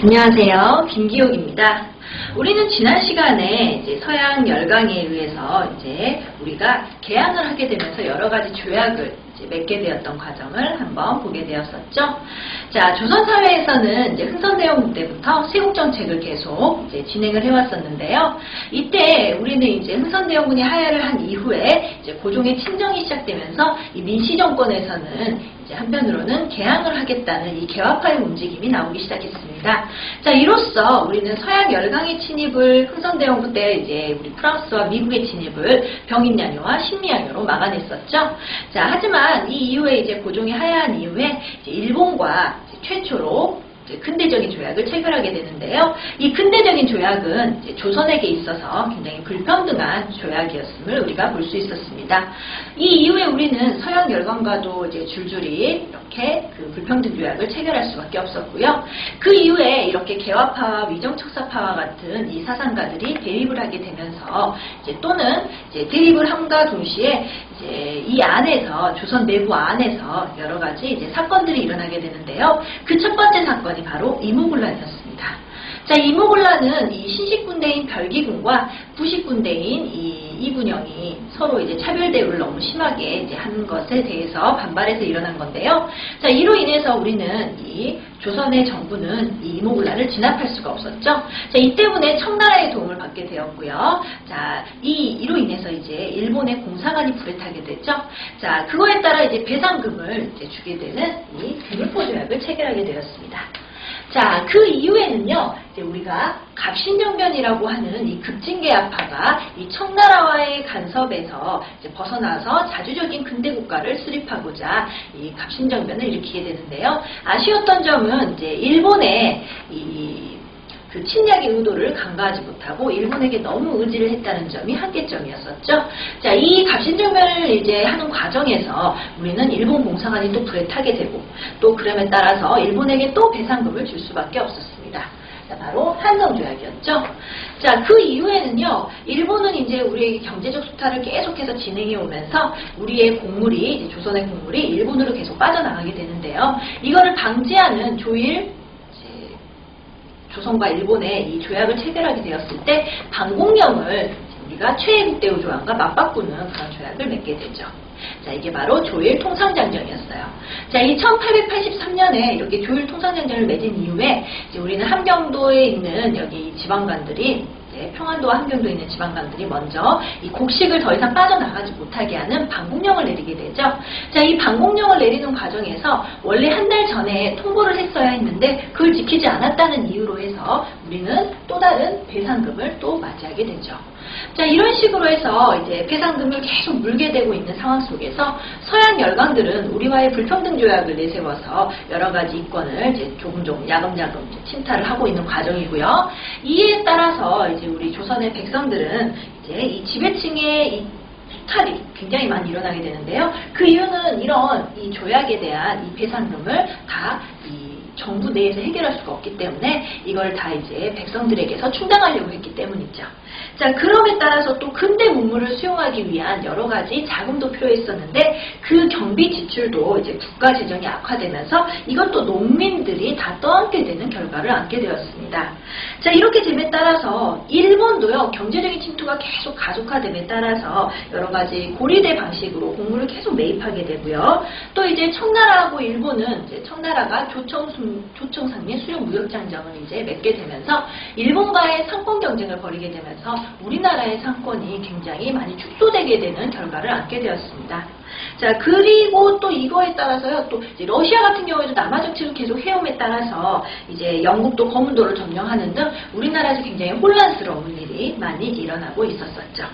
안녕하세요. 김기옥입니다. 우리는 지난 시간에 이제 서양 열강에 의해서 이제 우리가 개항을 하게 되면서 여러 가지 조약을 이제 맺게 되었던 과정을 한번 보게 되었었죠. 자, 조선 사회에서는 이제 흥선대원군 때부터 세국 정책을 계속 이제 진행을 해왔었는데요. 이때 우리는 이제 흥선대원군이 하야를 한 이후에 이제 고종의 친정이 시작되면서 이 민씨 정권에서는 이제 한편으로는 개항을 하겠다는 이 개화파의 움직임이 나오기 시작했습니다. 자, 이로써 우리는 서양 열강의 침입을 흥선대원군 때 이제 우리 프랑스와 미국의 침입을 병인양요와 신미양요로 막아냈었죠. 자, 하지만 이 이후에 이제 고종이 하야한 이후에 이제 일본과 이제 최초로 근대적인 조약을 체결하게 되는데요. 이 근대적인 조약은 이제 조선에게 있어서 굉장히 불평등한 조약이었음을 우리가 볼 수 있었습니다. 이 이후에 우리는 서양 열강과도 이제 줄줄이 이렇게 그 불평등 조약을 체결할 수밖에 없었고요. 그 이후에 이렇게 개화파와 위정척사파와 같은 이 사상가들이 대립을 하게 되면서 이제 또는 이제 대립을 함과 동시에 이제 이 안에서 조선 내부 안에서 여러 가지 이제 사건들이 일어나게 되는데요. 그 첫 번째 사건이 바로 이모군란이었습니다. 자, 이모군란은 이 신식군대인 별기군과 부식군대인 이 이군영이 서로 이제 차별 대우를 너무 심하게 이제 하는 것에 대해서 반발해서 일어난 건데요. 자, 이로 인해서 우리는 이 조선의 정부는 이 이모군란을 진압할 수가 없었죠. 자, 이 때문에 청나라의 도움을 받게 되었고요. 자, 이로 인해서 이제 일본의 공사관이 불에 타게 됐죠. 자, 그거에 따라 이제 배상금을 이제 주게 되는 이 금일포 조약을 체결하게 되었습니다. 자, 그 이후에는요, 이제 우리가 갑신정변이라고 하는 이 급진개화파가 이 청나라와의 간섭에서 이제 벗어나서 자주적인 근대국가를 수립하고자 이 갑신정변을 일으키게 되는데요. 아쉬웠던 점은 이제 일본의 그 침략의 의도를 간과하지 못하고 일본에게 너무 의지를 했다는 점이 한계점이었었죠. 자, 이 갑신정변을 이제 하는 과정에서 우리는 일본 공사관이 또 불에 타게 되고 또 그럼에 따라서 일본에게 또 배상금을 줄 수밖에 없었습니다. 자, 바로 한성조약이었죠. 자, 그 이후에는요, 일본은 이제 우리의 경제적 수탈을 계속해서 진행해 오면서 우리의 곡물이, 이제 조선의 곡물이 일본으로 계속 빠져나가게 되는데요. 이거를 방지하는 조선과 일본의 이 조약을 체결하게 되었을 때 방공령을 우리가 최애국대우 조항과 맞바꾸는 그런 조약을 맺게 되죠. 자, 이게 바로 조일 통상장정이었어요. 자, 이 1883년에 이렇게 조일 통상장정을 맺은 이후에 이제 우리는 함경도에 있는 여기 지방관들이 평안도와 함경도에 있는 지방관들이 먼저 이 곡식을 더 이상 빠져나가지 못하게 하는 방공령을 내리게 되죠. 자, 이 방공령을 내리는 과정에서 원래 한 달 전에 통보를 했어야 했는데 그걸 지키지 않았다는 이유로 해서 우리는 또 다른 배상금을 또 맞이하게 되죠. 자, 이런 식으로 해서 이제 배상금을 계속 물게 되고 있는 상황 속에서 서양 열강들은 우리와의 불평등 조약을 내세워서 여러 가지 이권을 이제 조금 야금야금 침탈을 하고 있는 과정이고요. 이에 따라서 이제 우리 조선의 백성들은 이제 이 지배층의 이 수탈이 굉장히 많이 일어나게 되는데요. 그 이유는 이런 이 조약에 대한 이 배상금을 다 이 정부 내에서 해결할 수가 없기 때문에 이걸 다 이제 백성들에게서 충당하려고 했기 때문이죠. 자, 그럼에 따라서 또 근대 문물을 수용하기 위한 여러 가지 자금도 필요했었는데 그 경비 지출도 이제 국가 재정이 악화되면서 이것도 농민들이 다 떠안게 되는 결과를 안게 되었습니다. 자, 이렇게 됨에 따라서 일본도요, 경제적인 침투가 계속 가속화됨에 따라서 여러 가지 고리대 방식으로 곡물을 계속 매입하게 되고요. 또 이제 청나라하고 일본은 이제 청나라가 조청상민 수용무역장정을 이제 맺게 되면서 일본과의 상권 경쟁을 벌이게 되면서 우리나라의 상권이 굉장히 많이 축소되게 되는 결과를 안게 되었습니다. 자, 그리고 또 이거에 따라서요, 또 이제 러시아 같은 경우에도 남하 정책을 계속 해옴에 따라서 이제 영국도 거문도를 점령하는 등 우리나라에서 굉장히 혼란스러운 일이 많이 일어나고 있었었죠.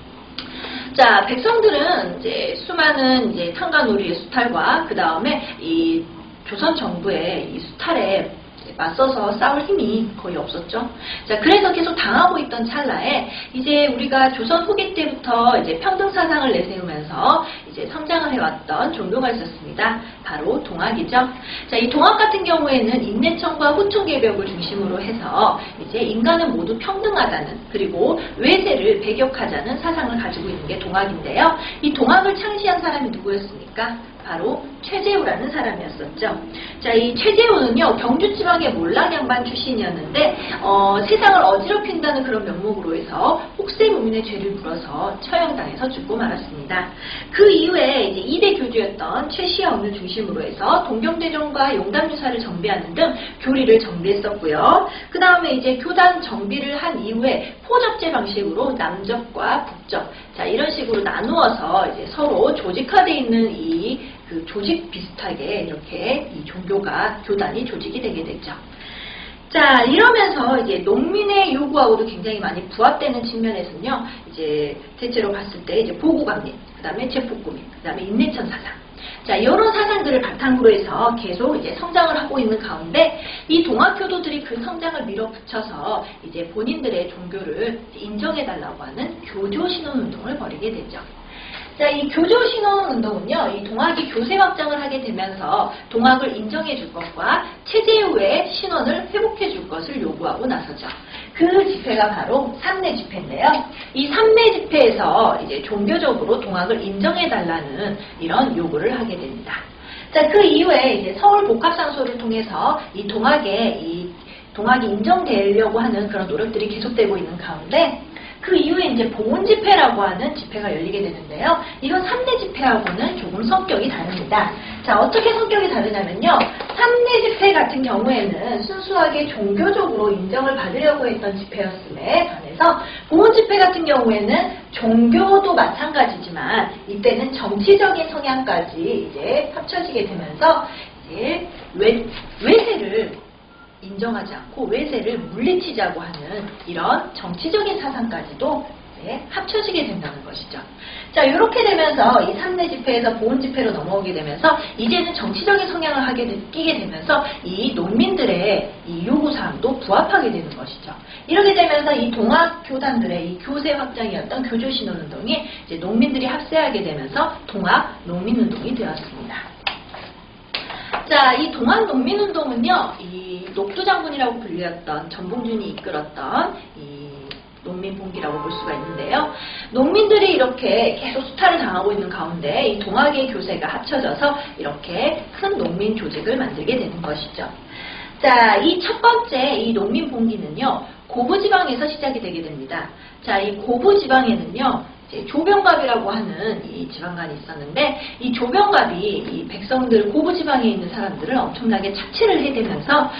자, 백성들은 이제 수많은 이제 탄가놀이의 수탈과 그 다음에 이 조선 정부의 이 수탈에 맞서서 싸울 힘이 거의 없었죠. 자, 그래서 계속 당하고 있던 찰나에 이제 우리가 조선 후기 때부터 이제 평등 사상을 내세우면서 이제 성장을 해왔던 종교가 있었습니다. 바로 동학이죠. 자, 이 동학 같은 경우에는 인내청과 후충개벽을 중심으로 해서 이제 인간은 모두 평등하다는 그리고 외세를 배격하자는 사상을 가지고 있는 게 동학인데요. 이 동학을 창시한 사람이 누구였습니까? 바로 최재우라는 사람이었었죠. 자, 이 최재우는요, 경주 지방의 몰락 양반 출신이었는데, 세상을 어지럽힌다는 그런 명목으로 해서 혹세무민의 죄를 물어서 처형당해서 죽고 말았습니다. 그 이후에 이제 2대 교주였던 최시영을 중심으로 해서 동경대전과 용담유사를 정비하는 등 교리를 정비했었고요. 그 다음에 이제 교단 정비를 한 이후에 포접제 방식으로 남접과 북접, 자, 이런 식으로 나누어서 이제 서로 조직화되어 있는 그 조직 비슷하게 이렇게 이 종교가, 교단이 조직이 되게 되죠. 자, 이러면서 이제 농민의 요구하고도 굉장히 많이 부합되는 측면에서는요, 이제 대체로 봤을 때 이제 보고강림, 그 다음에 제폭구민, 그 다음에 인내천 사상. 자, 이런 사상들을 바탕으로 해서 계속 이제 성장을 하고 있는 가운데 이 동학교도들이 그 성장을 밀어붙여서 이제 본인들의 종교를 인정해달라고 하는 교조신원운동을 벌이게 되죠. 자, 이 교조신원운동은요, 이 동학이 교세 확장을 하게 되면서 동학을 인정해 줄 것과 체제후의 신원을 회복해 줄 것을 요구하고 나서죠. 그 집회가 바로 삼내 집회인데요. 이 삼내 집회에서 이제 종교적으로 동학을 인정해 달라는 이런 요구를 하게 됩니다. 자, 그 이후에 이제 서울 복합상소를 통해서 이 동학이 인정되려고 하는 그런 노력들이 계속되고 있는 가운데 그 이후에 이제 봉헌 집회라고 하는 집회가 열리게 되는데요. 이건 3대 집회하고는 조금 성격이 다릅니다. 자, 어떻게 성격이 다르냐면요. 3대 집회 같은 경우에는 순수하게 종교적으로 인정을 받으려고 했던 집회였음에 반해서 봉헌 집회 같은 경우에는 종교도 마찬가지지만 이때는 정치적인 성향까지 이제 합쳐지게 되면서 이제 외세를 인정하지 않고 외세를 물리치자고 하는 이런 정치적인 사상까지도 합쳐지게 된다는 것이죠. 자, 이렇게 되면서 이 삼내 집회에서 봉헌 집회로 넘어오게 되면서 이제는 정치적인 성향을 끼게 되면서 이 농민들의 이 요구사항도 부합하게 되는 것이죠. 이렇게 되면서 이 동학교단들의 이 교세 확장이었던 교조신원운동이 이제 농민들이 합세하게 되면서 동학농민운동이 되었습니다. 자, 이 동학농민운동은요, 이 녹두장군이라고 불렸던 전봉준이 이끌었던 이 농민봉기라고 볼 수가 있는데요. 농민들이 이렇게 계속 수탈을 당하고 있는 가운데 이 동학의 교세가 합쳐져서 이렇게 큰 농민 조직을 만들게 되는 것이죠. 자, 이 첫 번째 이 농민봉기는요, 고부지방에서 시작이 되게 됩니다. 자, 이 고부지방에는요, 조병갑이라고 하는 이 지방관이 있었는데 이 조병갑이 이 백성들 고부지방에 있는 사람들을 엄청나게 착취를 해대면서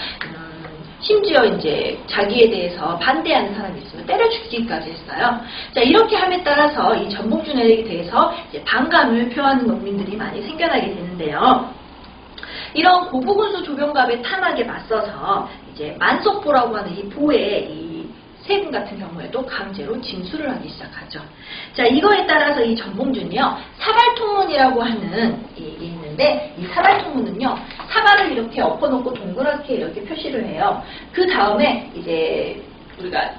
심지어 이제 자기에 대해서 반대하는 사람이 있으면 때려 죽이기까지 했어요. 자, 이렇게 함에 따라서 이 전복준에 대해서 이제 반감을 표하는 농민들이 많이 생겨나게 되는데요. 이런 고부군수 조병갑의 탐악에 맞서서 이제 만석보라고 하는 이 보의 이 세군 같은 경우에도 강제로 징수를 하기 시작하죠. 자, 이거에 따라서 이 전봉준이요, 사발통문이라고 하는 이게 있는데, 이 사발통문은요, 사발을 이렇게 엎어놓고 동그랗게 이렇게 표시를 해요. 그 다음에 이제 우리가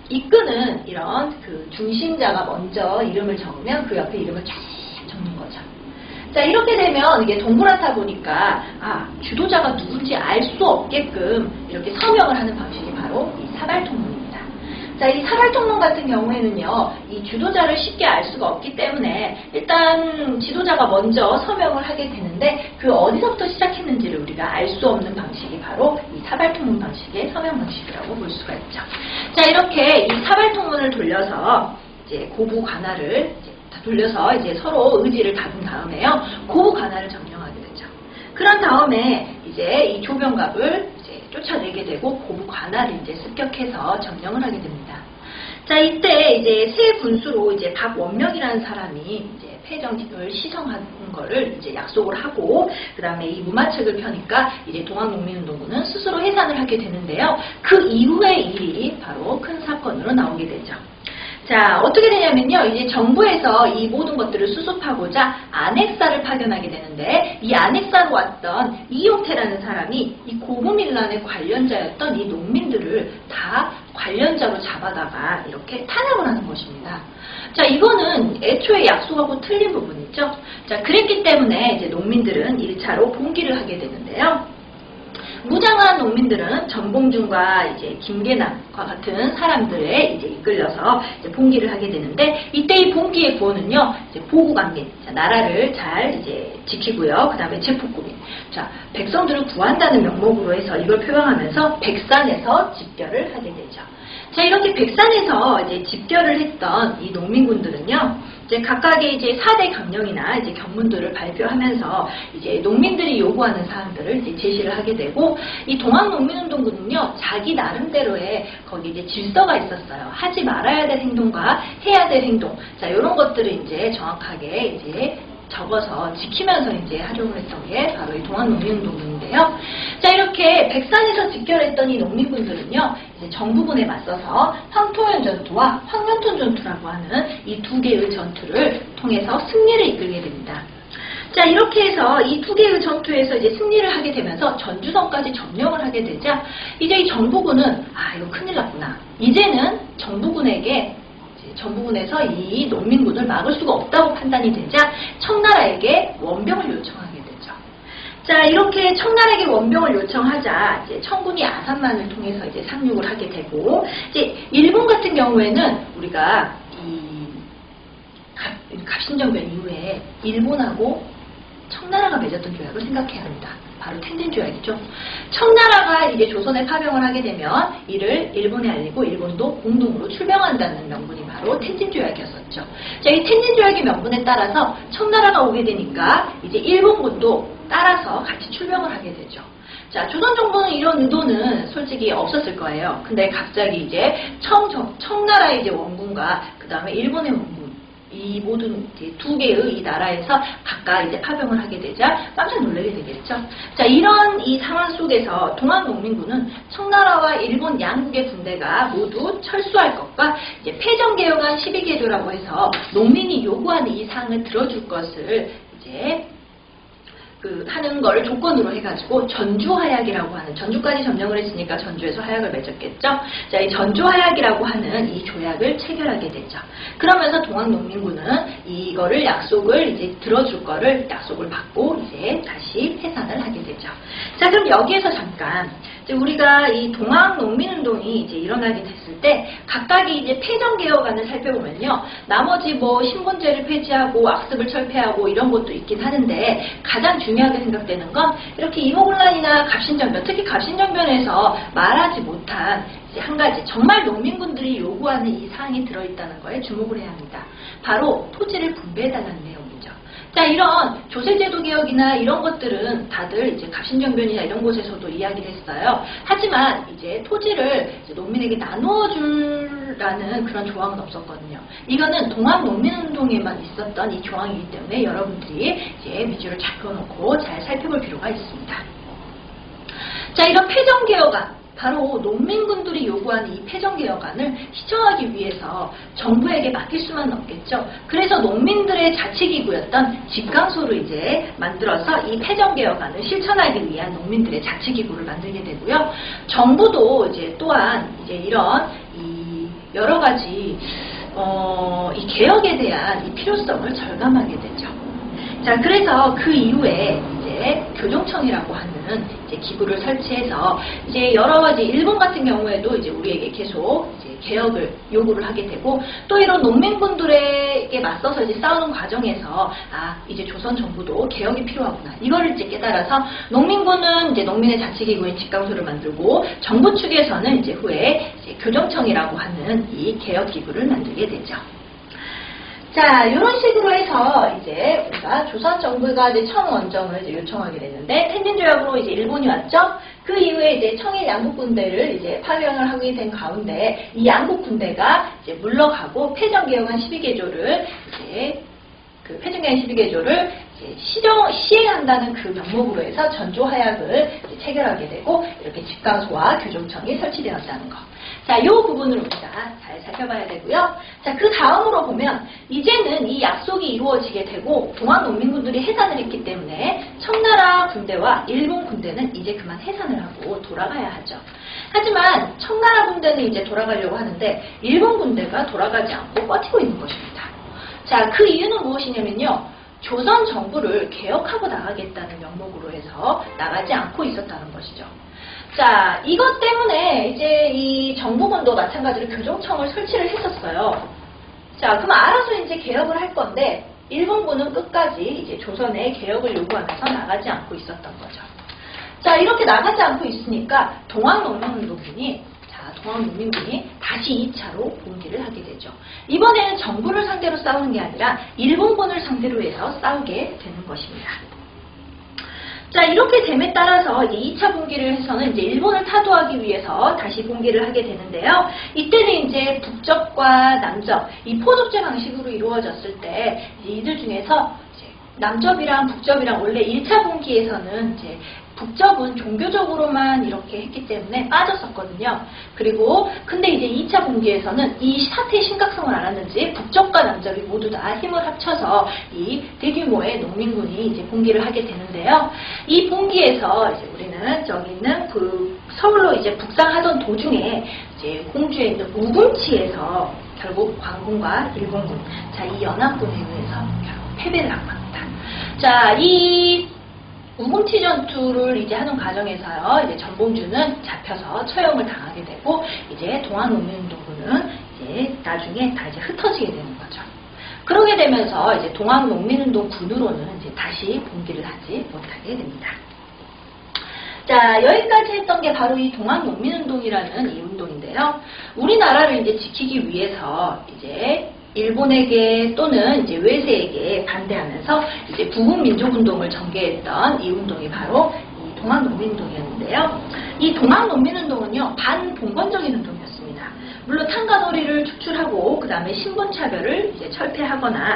이끄는 이런 그 중심자가 먼저 이름을 적으면 그 옆에 이름을 쫙 적는 거죠. 자, 이렇게 되면 이게 동그랗다 보니까 주도자가 누군지 알 수 없게끔 이렇게 서명을 하는 방식이 바로 이 사발통문입니다. 자, 이 사발통문 같은 경우에는요, 이 주도자를 쉽게 알 수가 없기 때문에 일단 지도자가 먼저 서명을 하게 되는데 그 어디서부터 시작했는지를 우리가 알 수 없는 방식이 바로 이 사발통문 방식의 서명 방식이라고 볼 수가 있죠. 자, 이렇게 이 사발통문을 돌려서 이제 고부 관할을 돌려서 이제 서로 의지를 다룬 다음에요, 고부 관할을 점령하게 되죠. 그런 다음에 이제 이 조병갑을 쫓아내게 되고 고부 관할을 이제 습격해서 점령을 하게 됩니다. 자, 이때 이제 새 군수로 이제 박원명이라는 사람이 이제 패정을 시정하는 거를 이제 약속을 하고, 그 다음에 이 무마책을 펴니까 이제 동학농민운동부는 스스로 해산을 하게 되는데요. 그 이후의 일이 바로 큰 사건으로 나오게 되죠. 자, 어떻게 되냐면요, 이제 정부에서 이 모든 것들을 수습하고자 안핵사를 파견하게 되는데, 이 안핵사로 왔던 이용태라는 사람이 이 고부민란의 관련자였던 이 농민들을 다 관련자로 잡아다가 이렇게 탄압을 하는 것입니다. 자, 이거는 애초에 약속하고 틀린 부분이죠. 자, 그랬기 때문에 이제 농민들은 1차로 봉기를 하게 되는데요. 무장한 농민들은 전봉준과 이제 김계남과 같은 사람들에 이제 이끌려서 이제 봉기를 하게 되는데, 이때 이 봉기의 구호는요, 이제 보국안민, 나라를 잘 이제 지키고요. 그 다음에 제폭구민. 자, 백성들을 구한다는 명목으로 해서 이걸 표방하면서 백산에서 집결을 하게 되죠. 자, 이렇게 백산에서 이제 집결을 했던 이 농민군들은요, 이제 각각의 이제 4대 강령이나 이제 경문들을 발표하면서 이제 농민들이 요구하는 사항들을 이제 제시를 하게 되고, 이 동학농민운동군은요, 자기 나름대로의 거기 이제 질서가 있었어요. 하지 말아야 될 행동과 해야 될 행동. 자, 이런 것들을 이제 정확하게 이제 적어서 지키면서 이제 하려고 했던 게 바로 이 동학농민운동군인데요. 자, 이렇게 백산에서 집결했던 이 농민군들은요, 이제 정부군에 맞서서 황토현 전투와 황년톤 전투라고 하는 이 두 개의 전투를 통해서 승리를 이끌게 됩니다. 자, 이렇게 해서 이 두 개의 전투에서 이제 승리를 하게 되면서 전주성까지 점령을 하게 되자, 이제 이 정부군은 이거 큰일 났구나. 이제는 정부군에서 이 농민군을 막을 수가 없다고 판단이 되자 청나라에게 원병을 요청하게 되죠. 자, 이렇게 청나라에게 원병을 요청하자 이제 청군이 아산만을 통해서 이제 상륙을 하게 되고, 이제 일본 같은 경우에는 우리가 이 갑신정변 이후에 일본하고 청나라가 맺었던 조약을 생각해야 합니다. 바로 텐진 조약이죠. 청나라가 이제 조선에 파병을 하게 되면 이를 일본에 알리고 일본도 공동으로 출병한다는 명분이 바로 텐진 조약이었었죠. 자, 이 텐진 조약의 명분에 따라서 청나라가 오게 되니까 이제 일본군도 따라서 같이 출병을 하게 되죠. 자, 조선 정부는 이런 의도는 솔직히 없었을 거예요. 근데 갑자기 이제 청나라의 이제 원군과 그 다음에 일본의 원군, 이 모든 두 개의 이 나라에서 각각 이제 파병을 하게 되자 깜짝 놀라게 되겠죠. 자, 이런 이 상황 속에서 동학농민군은 청나라와 일본 양국의 군대가 모두 철수할 것과 이제 패전개혁안 12개조라고 해서 농민이 요구하는 이 사항을 들어줄 것을 이제 하는 걸 조건으로 해가지고 전주하약이라고 하는, 전주까지 점령을 했으니까 전주에서 하약을 맺었겠죠. 자, 이 전주하약이라고 하는 이 조약을 체결하게 되죠. 그러면서 동학농민군은 이거를 약속을 이제 들어줄 거를 약속을 받고 이제 다시 해산을 하게 되죠. 자, 그럼 여기에서 잠깐 이제 우리가 이 동학농민운동이 이제 일어나게 됐을 때 각각이 이제 패전개혁안을 살펴보면요, 나머지 뭐 신분제를 폐지하고 악습을 철폐하고 이런 것도 있긴 하는데 가장 중요하게 생각되는 건 이렇게 이모군란이나 갑신정변, 특히 갑신정변에서 말하지 못한 이제 한 가지 정말 농민군들이 요구하는 이 사항이 들어있다는 거에 주목을 해야 합니다. 바로 토지를 분배해달라는 내용이죠. 자, 이런 조세제도 개혁이나 이런 것들은 다들 이제 갑신정변이나 이런 곳에서도 이야기를 했어요. 하지만 이제 토지를 이제 농민에게 나누어주라는 그런 조항은 없었거든요. 이거는 동학농민운동에만 있었던 이 조항이기 때문에 여러분들이 이제 위주를 잘 그어놓고 잘 살펴볼 필요가 있습니다. 자, 이런 패전개혁안, 바로 농민군들이 요구하는 이 패전개혁안을 시정하기 위해서 정부에게 맡길 수만은 없겠죠. 그래서 농민들의 자치기구였던 집강소를 이제 만들어서 이 패전개혁안을 실천하기 위한 농민들의 자치기구를 만들게 되고요. 정부도 이제 또한 이제 이런 이 여러 가지 이 개혁에 대한 이 필요성을 절감하게 되죠. 자, 그래서 그 이후에 이제 교정청이라고 하는 이제 기구를 설치해서 이제 여러 가지 일본 같은 경우에도 이제 우리에게 계속 이제 개혁을 요구를 하게 되고, 또 이런 농민분들에게 맞서서 이제 싸우는 과정에서 이제 조선 정부도 개혁이 필요하구나, 이거를 이제 깨달아서 농민군은 이제 농민의 자치기구인 집강소를 만들고 정부 측에서는 이제 후에 이제 교정청이라고 하는 이 개혁기구를 만들게 되죠. 자, 이런 식으로 해서 이제 우리가 조선 정부가 이제 청원정을 이제 요청하게 됐는데, 텐진 조약으로 이제 일본이 왔죠. 그 이후에 이제 청일 양국 군대를 이제 파병을 하게 된 가운데 이 양국 군대가 이제 물러가고 패전개혁안 12개조를 이제 그 패전개혁안 12개조를 시행한다는 그 명목으로 해서 전조하약을 체결하게 되고 이렇게 집강소와 교정청이 설치되었다는 거. 자, 이 부분을 우리가 잘 살펴봐야 되고요. 자, 그 다음으로 보면 이제는 이 약속이 이루어지게 되고 동학농민군들이 해산을 했기 때문에 청나라 군대와 일본 군대는 이제 그만 해산을 하고 돌아가야 하죠. 하지만 청나라 군대는 이제 돌아가려고 하는데 일본 군대가 돌아가지 않고 버티고 있는 것입니다. 자, 그 이유는 무엇이냐면요. 조선 정부를 개혁하고 나가겠다는 명목으로 해서 나가지 않고 있었다는 것이죠. 자, 이것 때문에 이제 이 정부군도 마찬가지로 교정청을 설치를 했었어요. 자, 그럼 알아서 이제 개혁을 할 건데 일본군은 끝까지 이제 조선의 개혁을 요구하면서 나가지 않고 있었던 거죠. 자, 이렇게 나가지 않고 있으니까 동학농민운동군이 다시 2차로 봉기를 하게 되죠. 이번에는 정부를 상대로 싸우는 게 아니라 일본군을 상대로 해서 싸우게 되는 것입니다. 자, 이렇게 됨에 따라서 이제 2차 봉기를 해서는 이제 일본을 타도하기 위해서 다시 봉기를 하게 되는데요. 이때는 이제 북접과 남접, 이 포접제 방식으로 이루어졌을 때 이들 중에서 이제 남접이랑 북접이랑 원래 1차 봉기에서는 이제 북접은 종교적으로만 이렇게 했기 때문에 빠졌었거든요. 그리고 근데 이제 2차 봉기에서는 이 사태의 심각성을 알았는지 북접과 남접이 모두 다 힘을 합쳐서 이 대규모의 농민군이 이제 봉기를 하게 되는데요. 이 봉기에서 이제 우리는 저기 있는 그 서울로 이제 북상하던 도중에 이제 공주에 있는 우금치에서 결국 광군과 일본군, 자, 이 연합군에 의해서 결국 패배를 하고 합니다. 자, 이 우금치 전투를 이제 하는 과정에서요, 이제 전봉주는 잡혀서 처형을 당하게 되고, 이제 동학농민운동군은 이제 나중에 다 이제 흩어지게 되는 거죠. 그러게 되면서 이제 동학농민운동군으로는 이제 다시 봉기를 하지 못하게 됩니다. 자, 여기까지 했던 게 바로 이 동학농민운동이라는 이 운동인데요. 우리나라를 이제 지키기 위해서 이제 일본에게 또는 이제 외세에게 반대하면서 이제 부국민족운동을 전개했던 이 운동이 바로 이 동학농민운동이었는데요. 이 동학농민운동은요, 반봉건적인 운동이었습니다. 물론 탄가놀이를 축출하고 그 다음에 신분차별을 이제 철폐하거나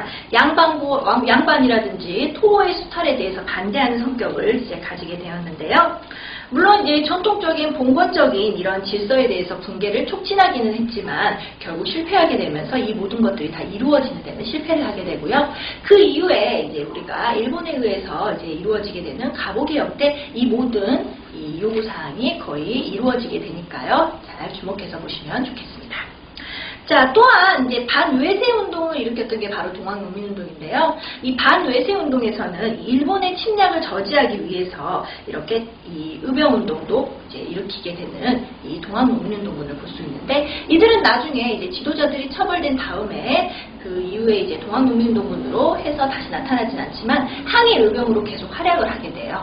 양반이라든지 토호의 수탈에 대해서 반대하는 성격을 이제 가지게 되었는데요. 물론 이제 전통적인 봉건적인 이런 질서에 대해서 붕괴를 촉진하기는 했지만 결국 실패하게 되면서 이 모든 것들이 다 이루어지는 데는 실패를 하게 되고요. 그 이후에 이제 우리가 일본에 의해서 이제 이루어지게 되는 가보개혁 때 이 모든 이 요구사항이 거의 이루어지게 되니까요. 잘 주목해서 보시면 좋겠습니다. 자, 또한 이제 반외세 운동을 일으켰던 게 바로 동학농민운동인데요. 이 반외세 운동에서는 일본의 침략을 저지하기 위해서 이렇게 이 의병운동도 이제 일으키게 되는 이 동학농민운동군을 볼 수 있는데, 이들은 나중에 이제 지도자들이 처벌된 다음에 그 이후에 이제 동학농민운동군으로 해서 다시 나타나진 않지만 항일 의병으로 계속 활약을 하게 돼요.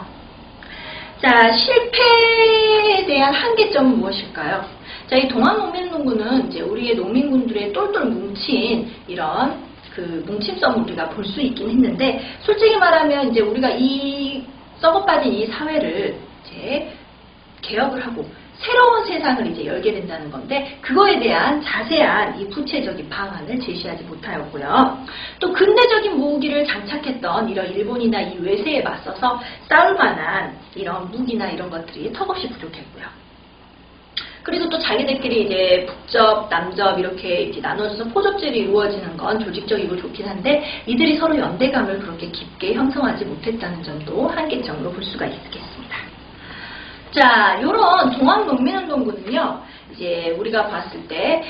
자, 실패에 대한 한계점은 무엇일까요? 자, 이 동학농민운동군은 이제 우리의 농민군들의 똘똘 뭉친 이런 그 뭉침성을 우리가 볼 수 있긴 했는데, 솔직히 말하면 이제 우리가 이 썩어빠진 이 사회를 이제 개혁을 하고 새로운 세상을 이제 열게 된다는 건데, 그거에 대한 자세한 이 구체적인 방안을 제시하지 못하였고요. 또 근대적인 무기를 장착했던 이런 일본이나 이 외세에 맞서서 싸울 만한 이런 무기나 이런 것들이 턱없이 부족했고요. 그리고 또 자기들끼리 이제 북접, 남접 이렇게 이제 나눠져서 포접제로 이루어지는 건 조직적이고 좋긴 한데, 이들이 서로 연대감을 그렇게 깊게 형성하지 못했다는 점도 한계점으로 볼 수가 있겠습니다. 자, 요런 동학농민운동군은요, 이제 우리가 봤을 때,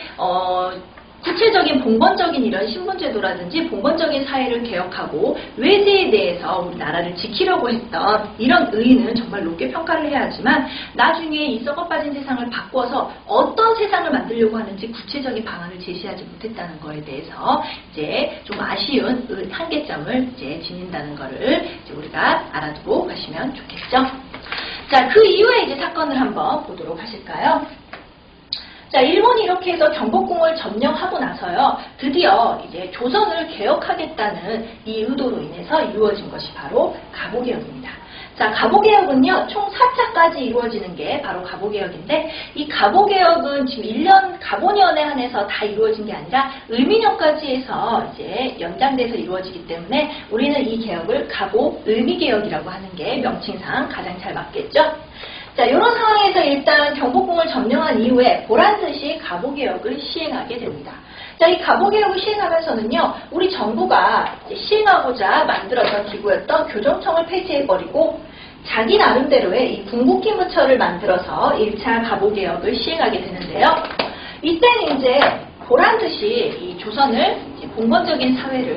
구체적인 봉건적인 이런 신분제도라든지 봉건적인 사회를 개혁하고 외세에 대해서 우리나라를 지키려고 했던 이런 의의는 정말 높게 평가를 해야 하지만, 나중에 이 썩어빠진 세상을 바꿔서 어떤 세상을 만들려고 하는지 구체적인 방안을 제시하지 못했다는 거에 대해서 이제 좀 아쉬운 한계점을 이제 지닌다는 거를 이제 우리가 알아두고 가시면 좋겠죠. 자, 그 이후에 이제 사건을 한번 보도록 하실까요? 자, 일본이 이렇게 해서 경복궁을 점령하고 나서요, 드디어 이제 조선을 개혁하겠다는 이 의도로 인해서 이루어진 것이 바로 가보개혁입니다. 자, 가보개혁은요, 총 4차까지 이루어지는 게 바로 가보개혁인데, 이 가보개혁은 지금 1년, 가보년에 한해서 다 이루어진 게 아니라 을미년까지 해서 이제 연장돼서 이루어지기 때문에 우리는 이 개혁을 가보-을미개혁이라고 하는 게 명칭상 가장 잘 맞겠죠? 자, 이런 상황에서 일단 경복궁을 점령한 이후에 보란듯이 가보개혁을 시행하게 됩니다. 자, 이 가보개혁을 시행하면서는요, 우리 정부가 시행하고자 만들었던 기구였던 교정청을 폐지해버리고 자기 나름대로의 이 궁극기무처를 만들어서 1차 가보개혁을 시행하게 되는데요. 이때는 이제 보란듯이 이 조선을 이제 봉건적인 사회를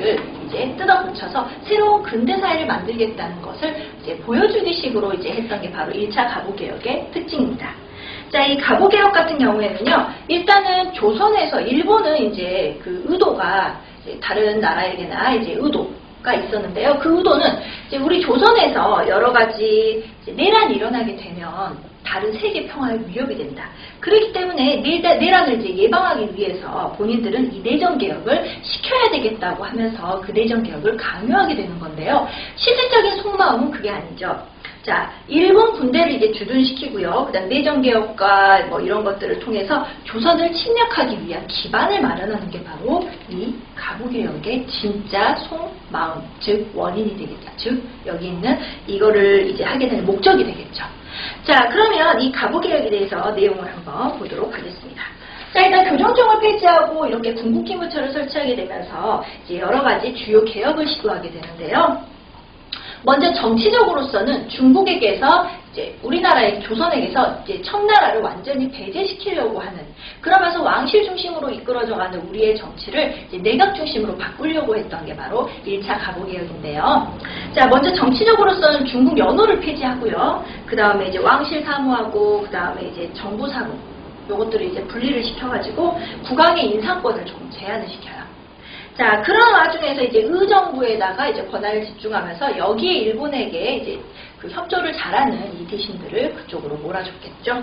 이제 뜯어고쳐서 새로운 근대사회를 만들겠다는 것을 이제 보여주기식으로 이제 했던 게 바로 1차 가부개혁의 특징입니다. 자, 이 가부개혁 같은 경우에는요, 일단은 조선에서 일본은 이제 그 의도가 이제 다른 나라에게나 이제 의도가 있었는데요. 그 의도는 이제 우리 조선에서 여러 가지 이제 내란이 일어나게 되면 다른 세계 평화에 위협이 된다. 그렇기 때문에 내란을 이제 예방하기 위해서 본인들은 이 내정 개혁을 시켜야 되겠다고 하면서 그 내정 개혁을 강요하게 되는 건데요. 실질적인 속마음은 그게 아니죠. 자, 일본 군대를 이제 주둔시키고요. 그다음 내정 개혁과 뭐 이런 것들을 통해서 조선을 침략하기 위한 기반을 마련하는 게 바로 이 가부개혁의 진짜 속마음, 즉 원인이 되겠죠. 즉 여기 있는 이거를 이제 하게 되는 목적이 되겠죠. 자, 그러면 이 가부개혁에 대해서 내용을 한번 보도록 하겠습니다. 자, 일단 교정청을 폐지하고 이렇게 군국기무처를 설치하게 되면서 이제 여러 가지 주요 개혁을 시도하게 되는데요. 먼저 정치적으로서는 중국에게서 이제 우리나라의 조선에게서 이제 청나라를 완전히 배제시키려고 하는, 그러면서 왕실 중심으로 이끌어져가는 우리의 정치를 이제 내각 중심으로 바꾸려고 했던 게 바로 1차 가부개혁인데요. 자, 먼저 정치적으로서는 중국 연호를 폐지하고요. 그 다음에 이제 왕실 사무하고 그 다음에 이제 정부 사무 요것들을 이제 분리를 시켜가지고 국왕의 인사권을 좀 제한을 시켜요. 자, 그런 와중에서 이제 의정부에다가 이제 권한을 집중하면서 여기에 일본에게 이제 그 협조를 잘하는 이 대신들을 그쪽으로 몰아줬겠죠.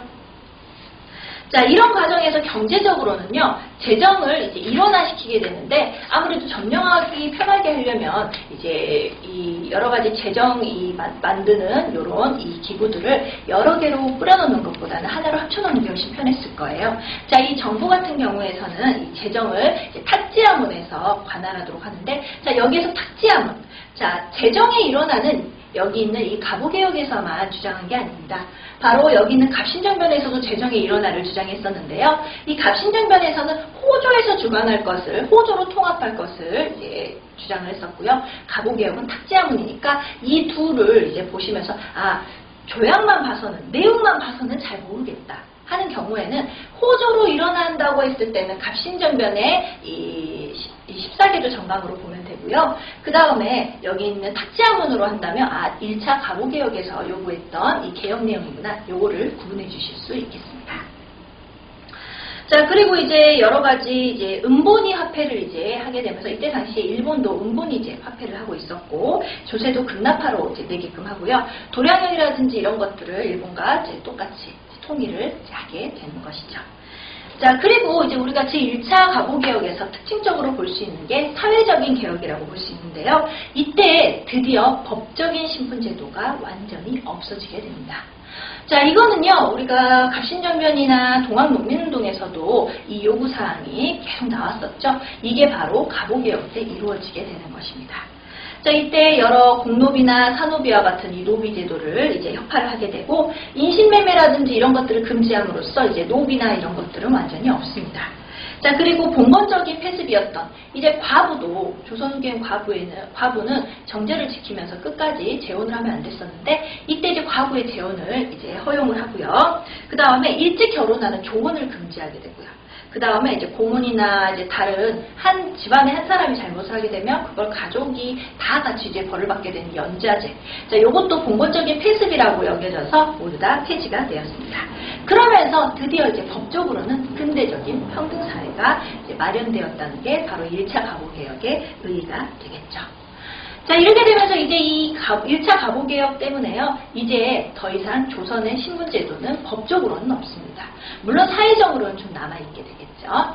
자, 이런 과정에서 경제적으로는요, 재정을 이제 일원화시키게 되는데, 아무래도 점령하기 편하게 하려면, 이제 이 여러 가지 재정이 만드는 요런 이 기구들을 여러 개로 뿌려놓는 것보다는 하나로 합쳐놓는 게 훨씬 편했을 거예요. 자, 이 정부 같은 경우에서는 이 재정을 이제 탁지하문에서 관할하도록 하는데, 자, 여기에서 탁지하문. 자, 재정의 일원화는 여기 있는 이 가부개혁에서만 주장한 게 아닙니다. 바로 여기 있는 갑신정변에서도 재정의 일원화를 주장했었는데요. 이 갑신정변에서는 호조에서 주관할 것을 호조로 통합할 것을 이제 주장을 했었고요. 가부개혁은 탁지하문이니까 이 둘을 이제 보시면서 조약만 봐서는, 내용만 봐서는 잘 모르겠다 하는 경우에는 호조로 일어난다고 했을 때는 갑신정변의 이 14개조 정강으로 보면 되고요. 그 다음에 여기 있는 탁지하문으로 한다면 1차 가부개혁에서 요구했던 이 개혁 내용이구나, 요거를 구분해 주실 수 있겠습니다. 자, 그리고 이제 여러 가지 이제 은본위 화폐를 이제 하게 되면서 이때 당시에 일본도 은본위 이제 화폐를 하고 있었고, 조세도 급납화로 이제 내게끔 하고요. 도량형이라든지 이런 것들을 일본과 이제 똑같이 통일을 하게 되는 것이죠. 자, 그리고 이제 우리가 제1차 가부개혁에서 특징적으로 볼 수 있는 게 사회적인 개혁이라고 볼 수 있는데요. 이때 드디어 법적인 신분제도가 완전히 없어지게 됩니다. 자, 이거는요, 우리가 갑신정변이나 동학농민운동에서도 이 요구사항이 계속 나왔었죠. 이게 바로 가부개혁 때 이루어지게 되는 것입니다. 자, 이때 여러 공노비나 사노비와 같은 이 노비 제도를 이제 혁파를 하게 되고, 인신매매라든지 이런 것들을 금지함으로써 이제 노비나 이런 것들은 완전히 없습니다. 자, 그리고 본본적인 폐습이었던 이제 과부도, 조선후기의 과부는 정제를 지키면서 끝까지 재혼을 하면 안 됐었는데, 이때 이제 과부의 재혼을 이제 허용을 하고요. 그 다음에 일찍 결혼하는 조혼을 금지하게 되고요. 그 다음에 이제 고문이나 이제 다른 한 집안의 한 사람이 잘못을 하게 되면 그걸 가족이 다 같이 이제 벌을 받게 되는 연좌제. 자, 요것도 본본적인 폐습이라고 여겨져서 모두 다 폐지가 되었습니다. 그러면서 드디어 이제 법적으로는 근대적인 평등사회가 이제 마련되었다는 게 바로 1차 가부개혁의 의의가 되겠죠. 자, 이렇게 되면서 이제 이 1차 가부개혁 때문에요, 이제 더 이상 조선의 신분제도는 법적으로는 없습니다. 물론 사회적으로는 좀 남아있게 되겠죠.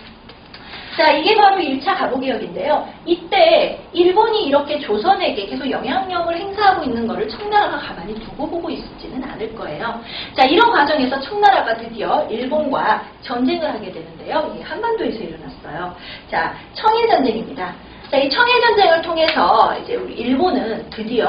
자, 이게 바로 1차 가부개혁인데요. 이때 일본이 이렇게 조선에게 계속 영향력을 행사하고 있는 것을 청나라가 가만히 두고 보고 있지는 않을 거예요. 자, 이런 과정에서 청나라가 드디어 일본과 전쟁을 하게 되는데요. 이게 한반도에서 일어났어요. 자, 청일전쟁입니다. 자, 이 청일전쟁을 통해서 이제 우리 일본은 드디어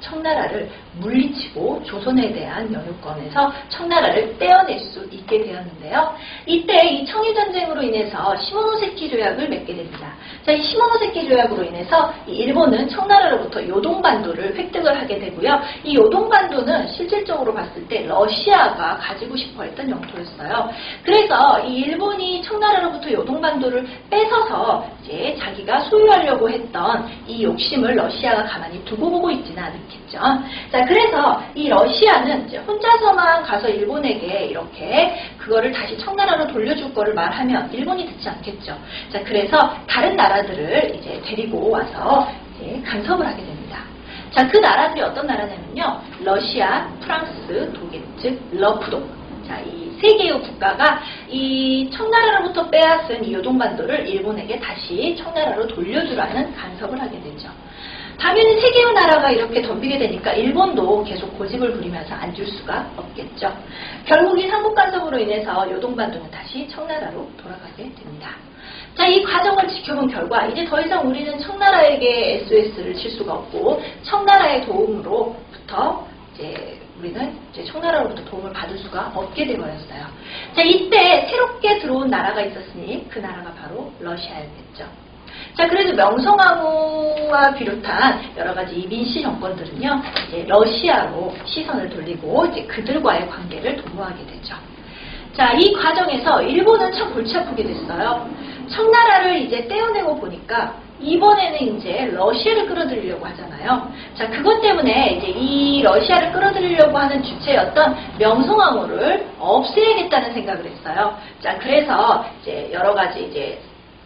청나라를 물리치고 조선에 대한 영유권에서 청나라를 떼어낼 수 있게 되었는데요. 이때 이 청일전쟁으로 인해서 시모노세키 조약을 맺게 됩니다. 자, 이 시모노세키 조약으로 인해서 이 일본은 청나라로부터 요동반도를 획득을 하게 되고요. 이 요동반도는 실질적으로 봤을 때 러시아가 가지고 싶어 했던 영토였어요. 그래서 이 일본이 청나라로부터 요동반도를 뺏어서 이제 자기가 소유하려고 했던 이 욕심을 러시아가 가만히 두고 보고 있지는 않았겠죠. 자, 그래서 이 러시아는 이제 혼자서만 가서 일본에게 이렇게 그거를 다시 청나라로 돌려줄 거를 말하면 일본이 듣지 않겠죠. 자, 그래서 다른 나라들을 이제 데리고 와서 이제 간섭을 하게 됩니다. 자, 그 나라들이 어떤 나라냐면요. 러시아, 프랑스, 독일, 즉 러프도. 자, 이 세 개의 국가가 이 청나라로부터 빼앗은 이 요동반도를 일본에게 다시 청나라로 돌려주라는 간섭을 하게 되죠. 당연히 세 개의 나라가 이렇게 덤비게 되니까 일본도 계속 고집을 부리면서 안 줄 수가 없겠죠. 결국 이 삼국 간섭으로 인해서 요동반도는 다시 청나라로 돌아가게 됩니다. 자, 이 과정을 지켜본 결과 이제 더 이상 우리는 청나라에게 SOS를 칠 수가 없고 청나라의 도움으로부터 이제 우리는 이제 청나라로부터 도움을 받을 수가 없게 되어버렸어요. 자, 이때 새롭게 들어온 나라가 있었으니 그 나라가 바로 러시아였겠죠. 자, 그래도 명성황후와 비롯한 여러 가지 이 민씨 정권들은요, 이제 러시아로 시선을 돌리고 이제 그들과의 관계를 도모하게 되죠. 자, 이 과정에서 일본은 참 골치 아프게 됐어요. 청나라를 이제 떼어내고 보니까 이번에는 이제 러시아를 끌어들이려고 하잖아요. 자, 그것 때문에 이제 이 러시아를 끌어들이려고 하는 주체였던 명성황후를 없애야겠다는 생각을 했어요. 자, 그래서 이제 여러 가지 이제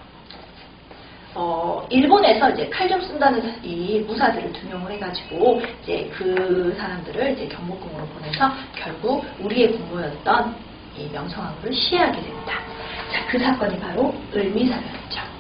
일본에서 이제 칼 좀 쓴다는 이 무사들을 등용을 해가지고 이제 그 사람들을 이제 경복궁으로 보내서 결국 우리의 부모였던 이 명성황후를 시해하게 됩니다. 자, 그 사건이 바로 을미사변이죠.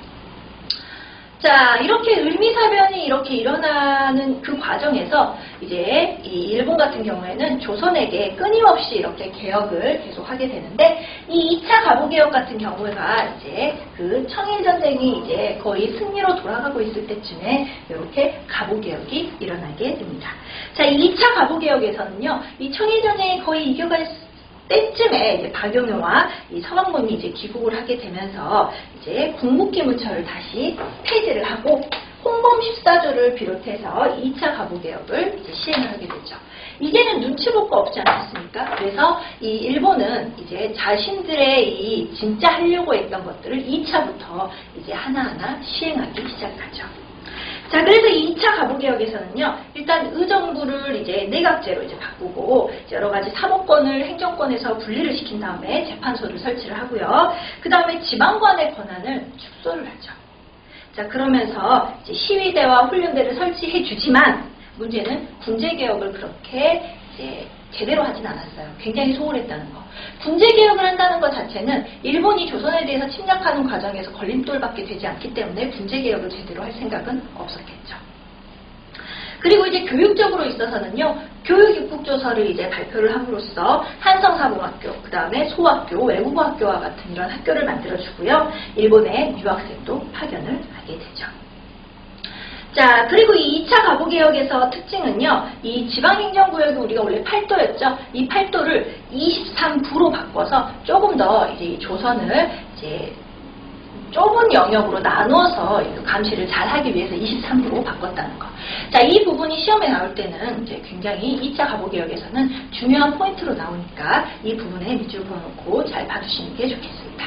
자, 이렇게 을미사변이 이렇게 일어나는 그 과정에서 이제 이 일본 같은 경우에는 조선에게 끊임없이 이렇게 개혁을 계속 하게 되는데 이 2차 가부개혁 같은 경우가 이제 그 청일전쟁이 이제 거의 승리로 돌아가고 있을 때쯤에 이렇게 가부개혁이 일어나게 됩니다. 자, 이 2차 가부개혁에서는요, 이 청일전쟁이 거의 이겨갈 때쯤에 이제 박영효와 이 서왕문이 이제 귀국을 하게 되면서 이제 궁극기문처를 다시 폐지를 하고 홍범 14조를 비롯해서 2차 가부개혁을 이제 시행을 하게 되죠. 이제는 눈치 볼 거 없지 않습니까? 그래서 이 일본은 이제 자신들의 이 진짜 하려고 했던 것들을 2차부터 이제 하나하나 시행하기 시작하죠. 자, 그래서 2차 가부개혁에서는요, 일단 의정부를 이제 내각제로 이제 바꾸고, 여러 가지 사법권을 행정권에서 분리를 시킨 다음에 재판소를 설치를 하고요. 그 다음에 지방관의 권한을 축소를 하죠. 자, 그러면서 이제 시위대와 훈련대를 설치해 주지만, 문제는 군제개혁을 그렇게 이제 제대로 하진 않았어요. 굉장히 소홀했다는 거. 군제개혁을 한다는 것 자체는 일본이 조선에 대해서 침략하는 과정에서 걸림돌밖에 되지 않기 때문에 군제개혁을 제대로 할 생각은 없었겠죠. 그리고 이제 교육적으로 있어서는요, 교육입국조서를 이제 발표를 함으로써 한성사범학교, 그 다음에 소학교, 외국어학교와 같은 이런 학교를 만들어주고요, 일본에 유학생도 파견을 하게 되죠. 자, 그리고 이 2차 가부개혁에서 특징은요, 이 지방행정구역이 우리가 원래 8도였죠. 이 8도를 23부로 바꿔서 조금 더 이제 조선을 이제 좁은 영역으로 나누어서 감시를 잘 하기 위해서 23부로 바꿨다는 거. 자, 이 부분이 시험에 나올 때는 이제 굉장히 2차 가부개혁에서는 중요한 포인트로 나오니까 이 부분에 밑줄 그어놓고 잘 봐주시는 게 좋겠습니다.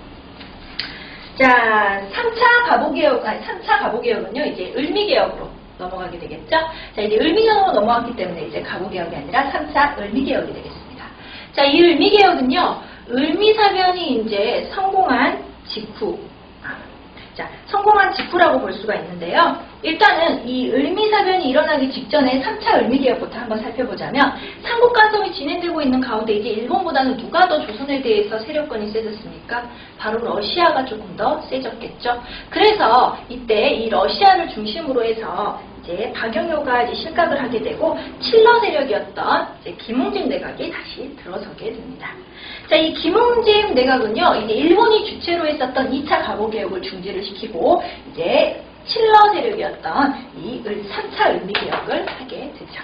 자, 3차 가부개혁은요, 이제 을미개혁으로 넘어가게 되겠죠? 자, 이제 을미개혁으로 넘어갔기 때문에 이제 가부개혁이 아니라 3차 을미개혁이 되겠습니다. 자, 이 을미개혁은요, 을미사변이 이제 성공한 직후라고 볼 수가 있는데요. 일단은 이 을미사변이 일어나기 직전에 3차 을미개혁부터 한번 살펴보자면 삼국간섭이 진행되고 있는 가운데 이제 일본보다는 누가 더 조선에 대해서 세력권이 세졌습니까? 바로 러시아가 조금 더 세졌겠죠. 그래서 이때 이 러시아를 중심으로 해서 이제 박영효가 이제 실각을 하게 되고 칠러 세력이었던 이제 김웅집 내각이 다시 들어서게 됩니다. 자, 이 김웅집 내각은요, 이제 일본이 주체로 했었던 2차 가부개혁을 중지를 시키고 이제 칠러 세력이었던 이 3차 을미개혁을 하게 되죠.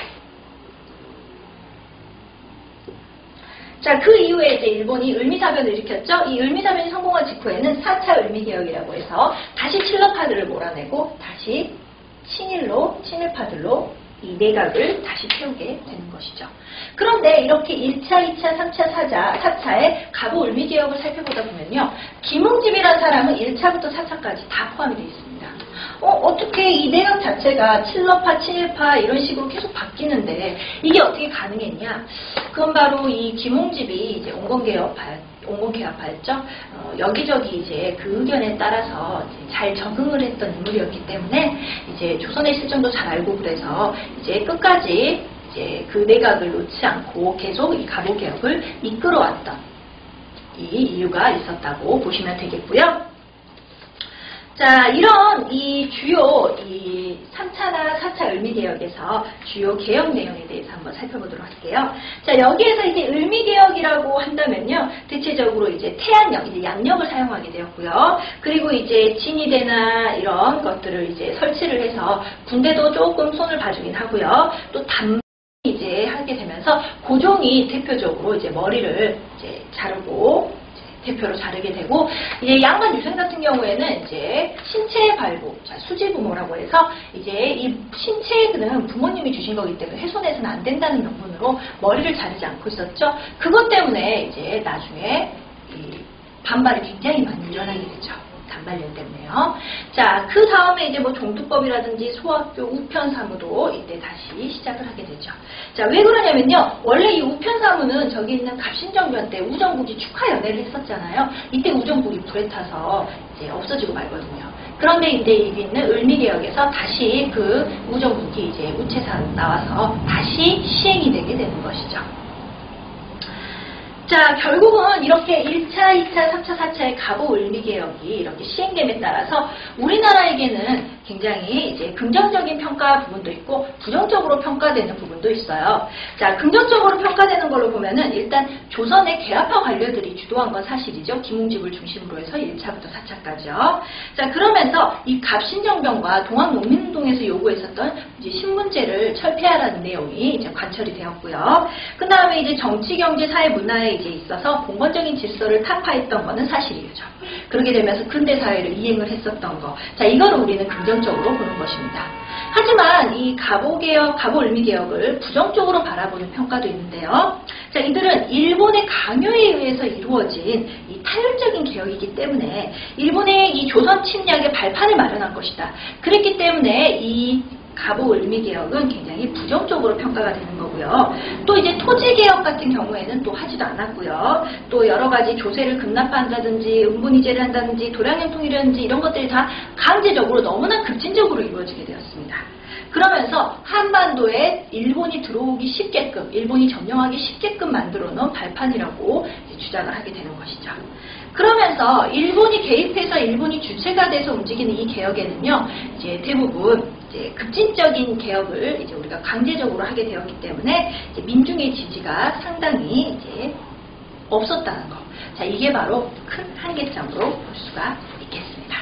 자, 그 이후에 이제 일본이 을미사변을 일으켰죠. 이 을미사변이 성공한 직후에는 4차 을미개혁이라고 해서 다시 칠러파들을 몰아내고 다시 친일파들로 이 내각을 다시 채우게 되는 것이죠. 그런데 이렇게 1차, 2차, 3차, 4차의 갑오 을미개혁을 살펴보다 보면요. 김응집이라는 사람은 1차부터 4차까지 다 포함이 되어 있습니다. 어떻게 이 내각 자체가 칠러파, 친일파 이런 식으로 계속 바뀌는데 이게 어떻게 가능했냐? 그건 바로 이 김응집이 이제 온건개혁파였죠. 여기저기 이제 그 의견에 따라서 이제 잘 적응을 했던 인물이었기 때문에 이제 조선의 실정도 잘 알고 그래서 이제 끝까지 이제 그 내각을 놓지 않고 계속 이 갑오개혁을 이끌어왔던 이 이유가 있었다고 보시면 되겠고요. 자, 이런 이 주요 이 3차나 4차 을미개혁에서 주요 개혁 내용에 대해서 한번 살펴보도록 할게요. 자, 여기에서 이제 을미개혁이라고 한다면요. 대체적으로 이제 태안역, 이제 양력을 사용하게 되었고요. 그리고 이제 진위대나 이런 것들을 이제 설치를 해서 군대도 조금 손을 봐주긴 하고요. 또 이제 하게 되면서 고종이 대표적으로 이제 머리를 이제 자르고 대표로 자르게 되고, 이제 양반 유생 같은 경우에는 이제 신체 발부, 수지부모라고 해서 이제 이 신체는 부모님이 주신 거기 때문에 훼손해서는 안 된다는 명분으로 머리를 자르지 않고 있었죠. 그것 때문에 이제 나중에 이 반발이 굉장히 많이 일어나게 되죠. 단발령 때문에요. 자, 그 다음에 이제 뭐 종두법이라든지 소학교 우편사무도 이때 다시 시작을 하게 되죠. 자, 왜 그러냐면요. 원래 이 우편사무는 저기 있는 갑신정변 때 우정국이 축하연회를 했었잖아요. 이때 우정국이 불에 타서 이제 없어지고 말거든요. 그런데 이제 여기 있는 을미개혁에서 다시 그 우정국이 이제 우체사로 나와서 다시 시행이 되게 되는 것이죠. 자, 결국은 이렇게 1차, 2차, 3차, 4차의 갑오 을미개혁이 이렇게 시행됨에 따라서 우리나라에게는 굉장히 이제 긍정적인 평가 부분도 있고 부정적으로 평가되는 부분도 있어요. 자, 긍정적으로 평가되는 걸로 보면은 일단 조선의 계합파 관료들이 주도한 건 사실이죠. 김웅집을 중심으로 해서 1차부터 4차까지요. 자, 그러면서 이 갑신정변과 동학농민운동에서 요구했었던 이제 신문제를 철폐하라는 내용이 이제 관철이 되었고요. 그 다음에 이제 정치, 경제, 사회, 문화에 이제 있어서 봉건적인 질서를 타파했던 거는 사실이죠. 그렇게 되면서 근대사회를 이행을 했었던 거. 자, 이거를 우리는 긍정적으로 보는 것입니다. 하지만 이 갑오개혁, 갑오을미개혁을 부정적으로 바라보는 평가도 있는데요. 자, 이들은 일본의 강요에 의해서 이루어진 이 타율적인 개혁이기 때문에 일본의 이 조선 침략의 발판을 마련한 것이다. 그랬기 때문에 이 갑오을미개혁은 굉장히 부정적으로 평가가 되는 거고요. 또 이제 토지개혁 같은 경우에는 또 하지도 않았고요. 또 여러 가지 조세를 급납한다든지 은분이제를 한다든지 도량형통이라든지 이런 것들이 다 강제적으로 너무나 급진적으로 이루어지게 되었습니다. 그러면서 한반도에 일본이 들어오기 쉽게끔, 일본이 점령하기 쉽게끔 만들어 놓은 발판이라고 주장을 하게 되는 것이죠. 그러면서 일본이 개입해서 일본이 주체가 돼서 움직이는 이 개혁에는요, 이제 대부분 이제 급진적인 개혁을 이제 우리가 강제적으로 하게 되었기 때문에 이제 민중의 지지가 상당히 이제 없었다는 거. 자, 이게 바로 큰 한계점으로 볼 수가 있겠습니다.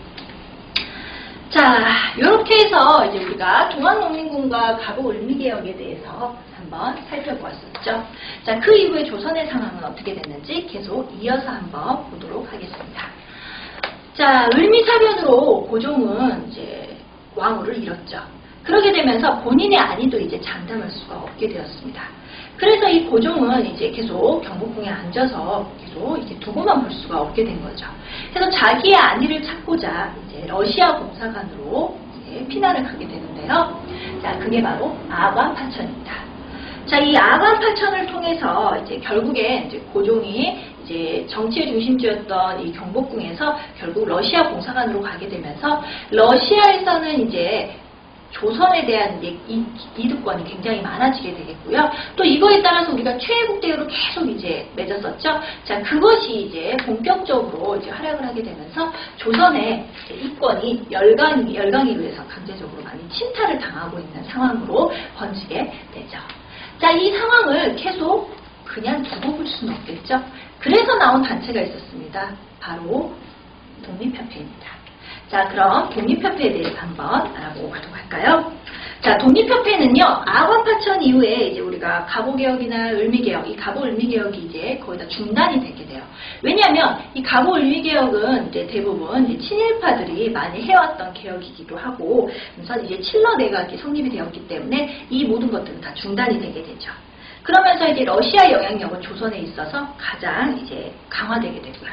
자, 이렇게 해서 이제 우리가 동학농민군과 갑오을미개혁에 대해서 한번 살펴보았었죠. 자, 그 이후에 조선의 상황은 어떻게 됐는지 계속 이어서 한번 보도록 하겠습니다. 자, 을미사변으로 고종은 이제 왕후를 잃었죠. 그러게 되면서 본인의 안위도 이제 장담할 수가 없게 되었습니다. 그래서 이 고종은 이제 계속 경복궁에 앉아서 계속 이제 두고만 볼 수가 없게 된 거죠. 그래서 자기의 안위를 찾고자 이제 러시아 공사관으로 이제 피난을 가게 되는데요. 자, 그게 바로 아관파천입니다. 자, 이 아관파천을 통해서 이제 결국에 이제 고종이 이제 정치의 중심지였던 이 경복궁에서 결국 러시아 공사관으로 가게 되면서 러시아에서는 이제 조선에 대한 이득권이 굉장히 많아지게 되겠고요. 또 이거에 따라서 우리가 최애국 대우로 계속 이제 맺었었죠. 자, 그것이 이제 본격적으로 이제 활약을 하게 되면서 조선의 이권이 열강에 의해서 강제적으로 많이 침탈을 당하고 있는 상황으로 번지게 되죠. 자, 이 상황을 계속 그냥 두고 볼 수는 없겠죠. 그래서 나온 단체가 있었습니다. 바로 독립협회입니다. 자, 그럼 독립협회에 대해서 한번 알아보고 가도록 할까요? 자, 독립협회는요, 아관파천 이후에 이제 우리가 갑오개혁이나 을미개혁, 이 갑오을미개혁이 이제 거의 다 중단이 되게 돼요. 왜냐하면 이 갑오을미개혁은 이제 대부분 이제 친일파들이 많이 해왔던 개혁이기도 하고, 그래서 이제 칠러 내각이 성립이 되었기 때문에 이 모든 것들은 다 중단이 되게 되죠. 그러면서 이제 러시아 영향력은 조선에 있어서 가장 이제 강화되게 되고요.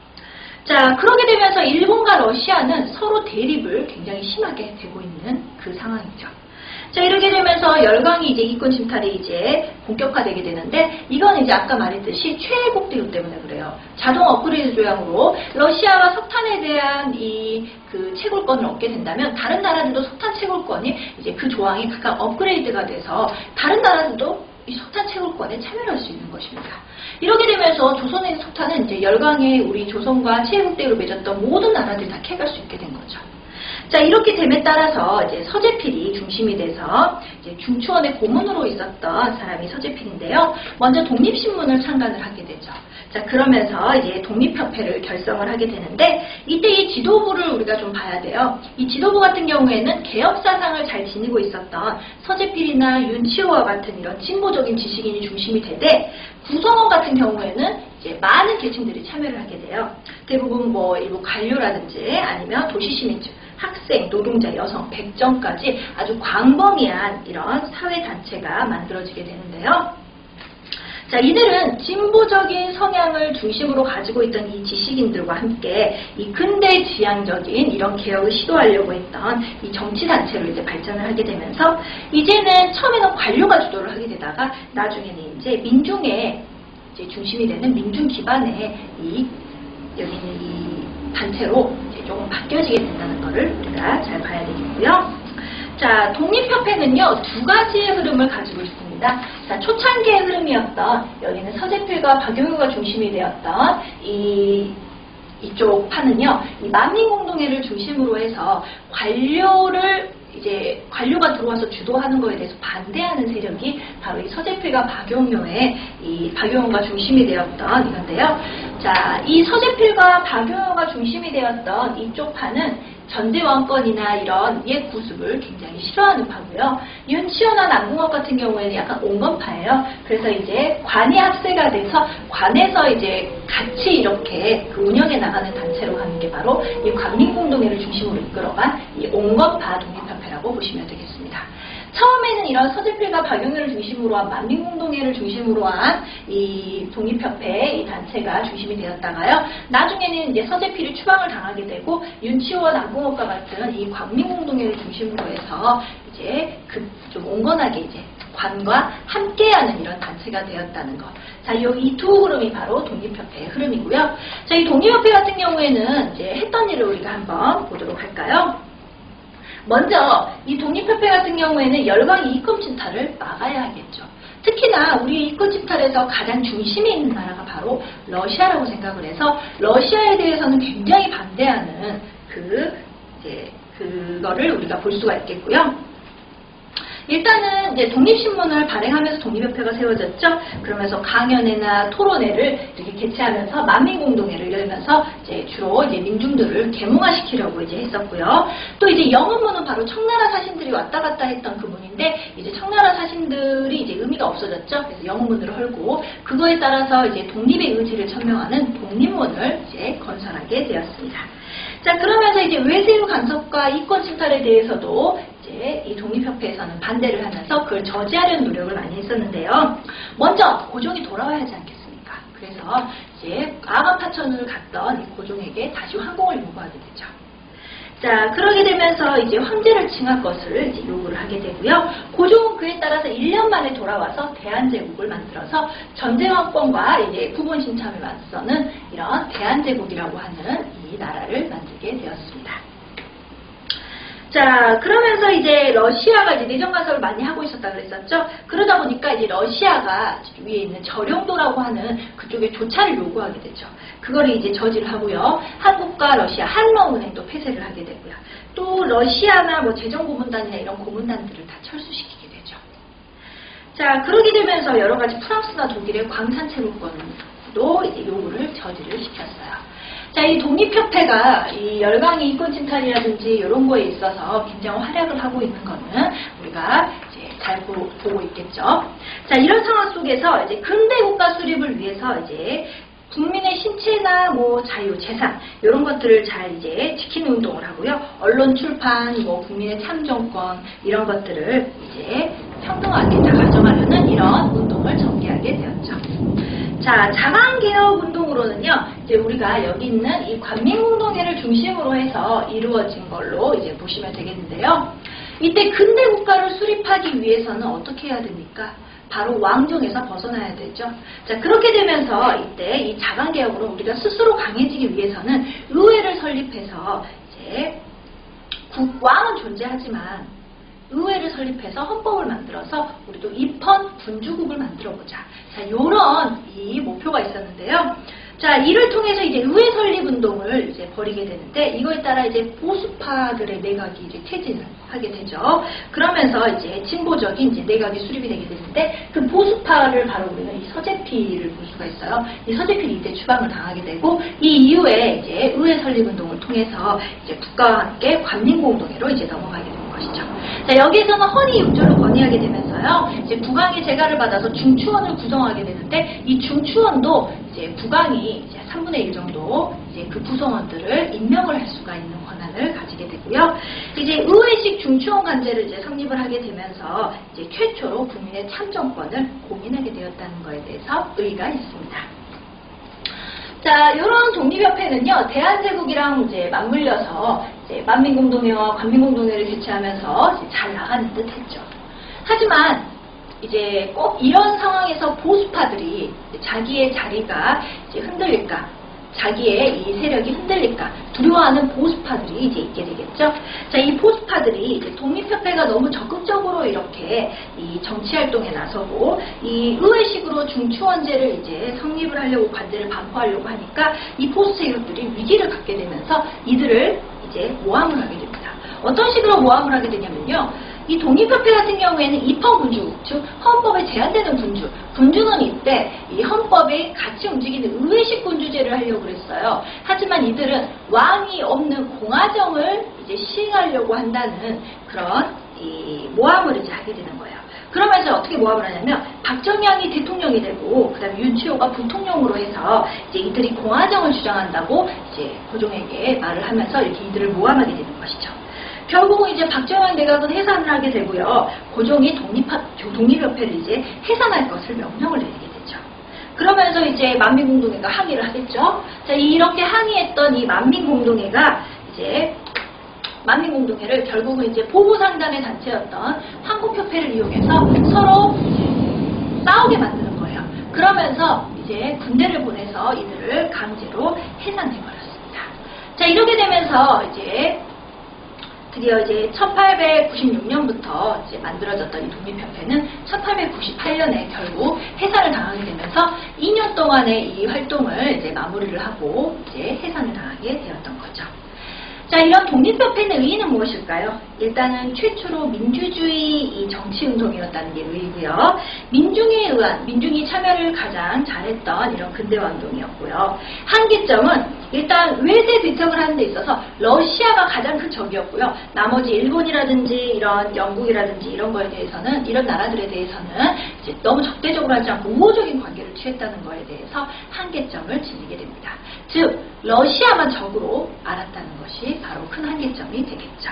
자, 그렇게 되면서 일본과 러시아는 서로 대립을 굉장히 심하게 되고 있는 그 상황이죠. 자, 이렇게 되면서 열강이 이제 이권 침탈이 이제 본격화되게 되는데, 이건 이제 아까 말했듯이 최애국 대우 때문에 그래요. 자동 업그레이드 조약으로 러시아가 석탄에 대한 그 채굴권을 얻게 된다면 다른 나라들도 석탄 채굴권이 이제 그 조항이 각각 업그레이드가 돼서 다른 나라들도 이 석탄 채굴권에 참여를 할 수 있는 것입니다. 이렇게 되면서 조선에 있는 석탄은 이제 열강에 우리 조선과 최애국 대우를 맺었던 모든 나라들이 다 캐갈 수 있게 된 거죠. 자, 이렇게 됨에 따라서 이제 서재필이 중심이 돼서 이제 중추원의 고문으로 있었던 사람이 서재필인데요. 먼저 독립신문을 창간을 하게 되죠. 자, 그러면서 이제 독립협회를 결성을 하게 되는데, 이때 이 지도부를 우리가 좀 봐야 돼요. 이 지도부 같은 경우에는 개혁사상을 잘 지니고 있었던 서재필이나 윤치호와 같은 이런 진보적인 지식인이 중심이 되되, 구성원 같은 경우에는 이제 많은 계층들이 참여를 하게 돼요. 대부분 뭐 일부 관료라든지 아니면 도시시민층, 학생, 노동자, 여성, 백정까지 아주 광범위한 이런 사회단체가 만들어지게 되는데요. 자, 이들은 진보적인 성향을 중심으로 가지고 있던 이 지식인들과 함께 이 근대 지향적인 이런 개혁을 시도하려고 했던 이 정치단체로 이제 발전을 하게 되면서, 이제는 처음에는 관료가 주도를 하게 되다가 나중에는 이제 민중의 이제 중심이 되는 민중 기반의 여기는 이 단체로 이제 조금 바뀌어지게 된다는 것을 우리가 잘 봐야 되겠고요. 자, 독립협회는요, 두 가지의 흐름을 가지고 있습니다. 자, 초창기의 흐름이었던 여기는 서재필과 박용효가 중심이 되었던 이쪽 파는요, 이 만민공동회를 중심으로 해서 관료가 들어와서 주도하는 것에 대해서 반대하는 세력이 바로 이 서재필과 박용효의 박용효가 중심이 되었던 이건데요. 자, 이 서재필과 박용효가 중심이 되었던 이쪽 파는 전제왕권이나 이런 옛 구습을 굉장히 싫어하는 파고요. 윤치호나 남궁옥 같은 경우에는 약간 온건파예요. 그래서 이제 관이 합세가 돼서 관에서 이제 같이 이렇게 그 운영해 나가는 단체로 가는 게 바로 이 광민공동회를 중심으로 이끌어간 이 온건파 독립협회라고 보시면 되겠습니다. 처음에는 이런 서재필과 박용효를 중심으로 한 만민공동회를 중심으로 한 이 독립협회 이 단체가 중심이 되었다가요. 나중에는 이제 서재필이 추방을 당하게 되고 윤치호와 남궁옥과 같은 이 광민공동회를 중심으로 해서 이제 좀 온건하게 이제 관과 함께하는 이런 단체가 되었다는 것. 자, 이 두 흐름이 바로 독립협회의 흐름이고요. 자, 이 독립협회 같은 경우에는 이제 했던 일을 우리가 한번 보도록 할까요? 먼저 이 독립협회 같은 경우에는 열강 이권 침탈을 막아야 하겠죠. 특히나 우리 이권 침탈에서 가장 중심에 있는 나라가 바로 러시아라고 생각을 해서 러시아에 대해서는 굉장히 반대하는 그거를 우리가 볼 수가 있겠고요. 일단은 이제 독립신문을 발행하면서 독립협회가 세워졌죠. 그러면서 강연회나 토론회를 이렇게 개최하면서 만민공동회를 열면서 이제 주로 이제 민중들을 계몽화시키려고 이제 했었고요. 또 이제 영업문은 바로 청나라 사신들이 왔다 갔다 했던 그 문인데, 이제 청나라 사신들이 이제 의미가 없어졌죠. 그래서 영업문을 헐고 그거에 따라서 이제 독립의 의지를 천명하는 독립문을 이제 건설하게 되었습니다. 자, 그러면서 이제 외세유 간섭과 이권 침탈에 대해서도 이제 이 독립협회에서는 반대를 하면서 그걸 저지하려는 노력을 많이 했었는데요. 먼저 고종이 돌아와야 하지 않겠습니까? 그래서 이제 아관파천을 갔던 이 고종에게 다시 황공을 요구하게 되죠. 자, 그러게 되면서 이제 황제를 칭할 것을 이제 요구를 하게 되고요. 고종은 그에 따라서 1년 만에 돌아와서 대한제국을 만들어서 전제왕권과 이제 부분 신참에 맞서는 이런 대한제국이라고 하는 이 나라를 만들게 되었습니다. 자, 그러면서 이제 러시아가 이제 내정 간섭을 많이 하고 있었다 그랬었죠. 그러다 보니까 이제 러시아가 위에 있는 저령도라고 하는 그쪽에 조차를 요구하게 되죠. 그거를 이제 저지를 하고요. 한국과 러시아 한러은행도 폐쇄를 하게 되고요. 또 러시아나 뭐 재정고문단이나 이런 고문단들을 다 철수시키게 되죠. 자, 그러게 되면서 여러 가지 프랑스나 독일의 광산 채굴권도 이제 요구를 저지를 시켰어요. 자, 이 독립협회가 이 열강의 이권 침탈이라든지 이런 거에 있어서 굉장히 활약을 하고 있는 거는 우리가 이제 잘 보고 있겠죠. 자, 이런 상황 속에서 이제 근대 국가 수립을 위해서 이제 국민의 신체나 뭐 자유, 재산 이런 것들을 잘 이제 지키는 운동을 하고요. 언론, 출판, 뭐 국민의 참정권 이런 것들을 이제 평등하게 다 가져가려는 이런 운동을 전개하게 되었죠. 자, 자강개혁운동으로는요, 이제 우리가 여기 있는 이 관민공동회를 중심으로 해서 이루어진 걸로 이제 보시면 되겠는데요. 이때 근대 국가를 수립하기 위해서는 어떻게 해야 됩니까? 바로 왕정에서 벗어나야 되죠. 자, 그렇게 되면서 이때 이 자강개혁으로 우리가 스스로 강해지기 위해서는 의회를 설립해서 이제 왕은 존재하지만 의회를 설립해서 헌법을 만들어서 우리도 입헌 군주국을 만들어보자. 자, 요런 이 목표가 있었는데요. 자, 이를 통해서 이제 의회 설립 운동을 이제 벌이게 되는데 이거에 따라 이제 보수파들의 내각이 이제 퇴진을 하게 되죠. 그러면서 이제 진보적인 이제 내각이 수립이 되게 되는데 그 보수파를 바로 우리는 이 서재필을 볼 수가 있어요. 이 서재필이 이때 추방을 당하게 되고 이 이후에 이제 의회 설립 운동을 통해서 이제 국가와 함께 관민공동회로 이제 넘어가게 되는 것이죠. 자, 여기에서는 헌의 육조를 건의하게 되면서요, 이제 국왕의 재가를 받아서 중추원을 구성하게 되는데 이 중추원도 이제 국왕이 이제 3분의 1 정도 이제 그 구성원들을 임명을 할 수가 있는 권한을 가지게 되고요. 이제 의회식 중추원 관제를 이제 성립을 하게 되면서 이제 최초로 국민의 참정권을 공인하게 되었다는 것에 대해서 의의가 있습니다. 자, 이런 독립협회는요, 대한제국이랑 이제 맞물려서 이제 만민공동회와 관민공동회를 개최하면서 이제 잘 나가는 듯 했죠. 하지만 이제 꼭 이런 상황에서 보수파들이 자기의 자리가 이제 흔들릴까, 자기의 이 세력이 흔들릴까 두려워하는 보수파들이 이제 있게 되겠죠. 자, 이 보수파들이 이제 독립협회가 너무 적극적으로 이렇게 이 정치 활동에 나서고 이 의회식으로 중추원제를 이제 성립을 하려고 관제를 반포하려고 하니까 이 보수 세력들이 위기를 갖게 되면서 이들을 이제 모함을 하게 됩니다. 어떤 식으로 모함을 하게 되냐면요. 이 독립협회 같은 경우에는 입헌군주, 즉 헌법에 제한되는 군주, 군주는 이때 이 헌법에 같이 움직이는 의회식 군주제를 하려고 그랬어요. 하지만 이들은 왕이 없는 공화정을 이제 시행하려고 한다는 그런 이 모함을 이제 하게 되는 거예요. 그러면서 어떻게 모함을 하냐면 박정희이 대통령이 되고 그다음에 윤치호가 부통령으로 해서 이제 이들이 공화정을 주장한다고 이제 고종에게 말을 하면서 이렇게 이들을 모함하게 되는 것이죠. 결국은 이제 박정희 내각은 해산을 하게 되고요. 고종이 독립협회를 이제 해산할 것을 명령을 내리게 되죠. 그러면서 이제 만민공동회가 항의를 하겠죠. 자, 이렇게 항의했던 이 만민공동회가 이제 만민공동회를 결국은 이제 보수상단의 단체였던 황국협회를 이용해서 서로 싸우게 만드는 거예요. 그러면서 이제 군대를 보내서 이들을 강제로 해산해버렸습니다. 자, 이렇게 되면서 이제 드디어 이제 1896년부터 이제 만들어졌던 이 독립협회는 1898년에 결국 해산을 당하게 되면서 2년 동안의 이 활동을 이제 마무리를 하고 이제 해산을 당하게 되었던 거죠. 자, 이런 독립협회의 의의는 무엇일까요? 일단은 최초로 민주주의 이 정치운동이었다는 게 의의고요. 민중이 참여를 가장 잘했던 이런 근대화 운동이었고요. 한계점은 일단 외세 배척을 하는 데 있어서 러시아가 가장 큰 적이었고요. 나머지 일본이라든지 이런 영국이라든지 이런 거에 대해서는, 이런 나라들에 대해서는 이제 너무 적대적으로 하지 않고 우호적인 관계를 취했다는 거에 대해서 한계점을 지니게 됩니다. 즉 러시아만 적으로 알았다는 것이 바로 큰 한계점이 되겠죠.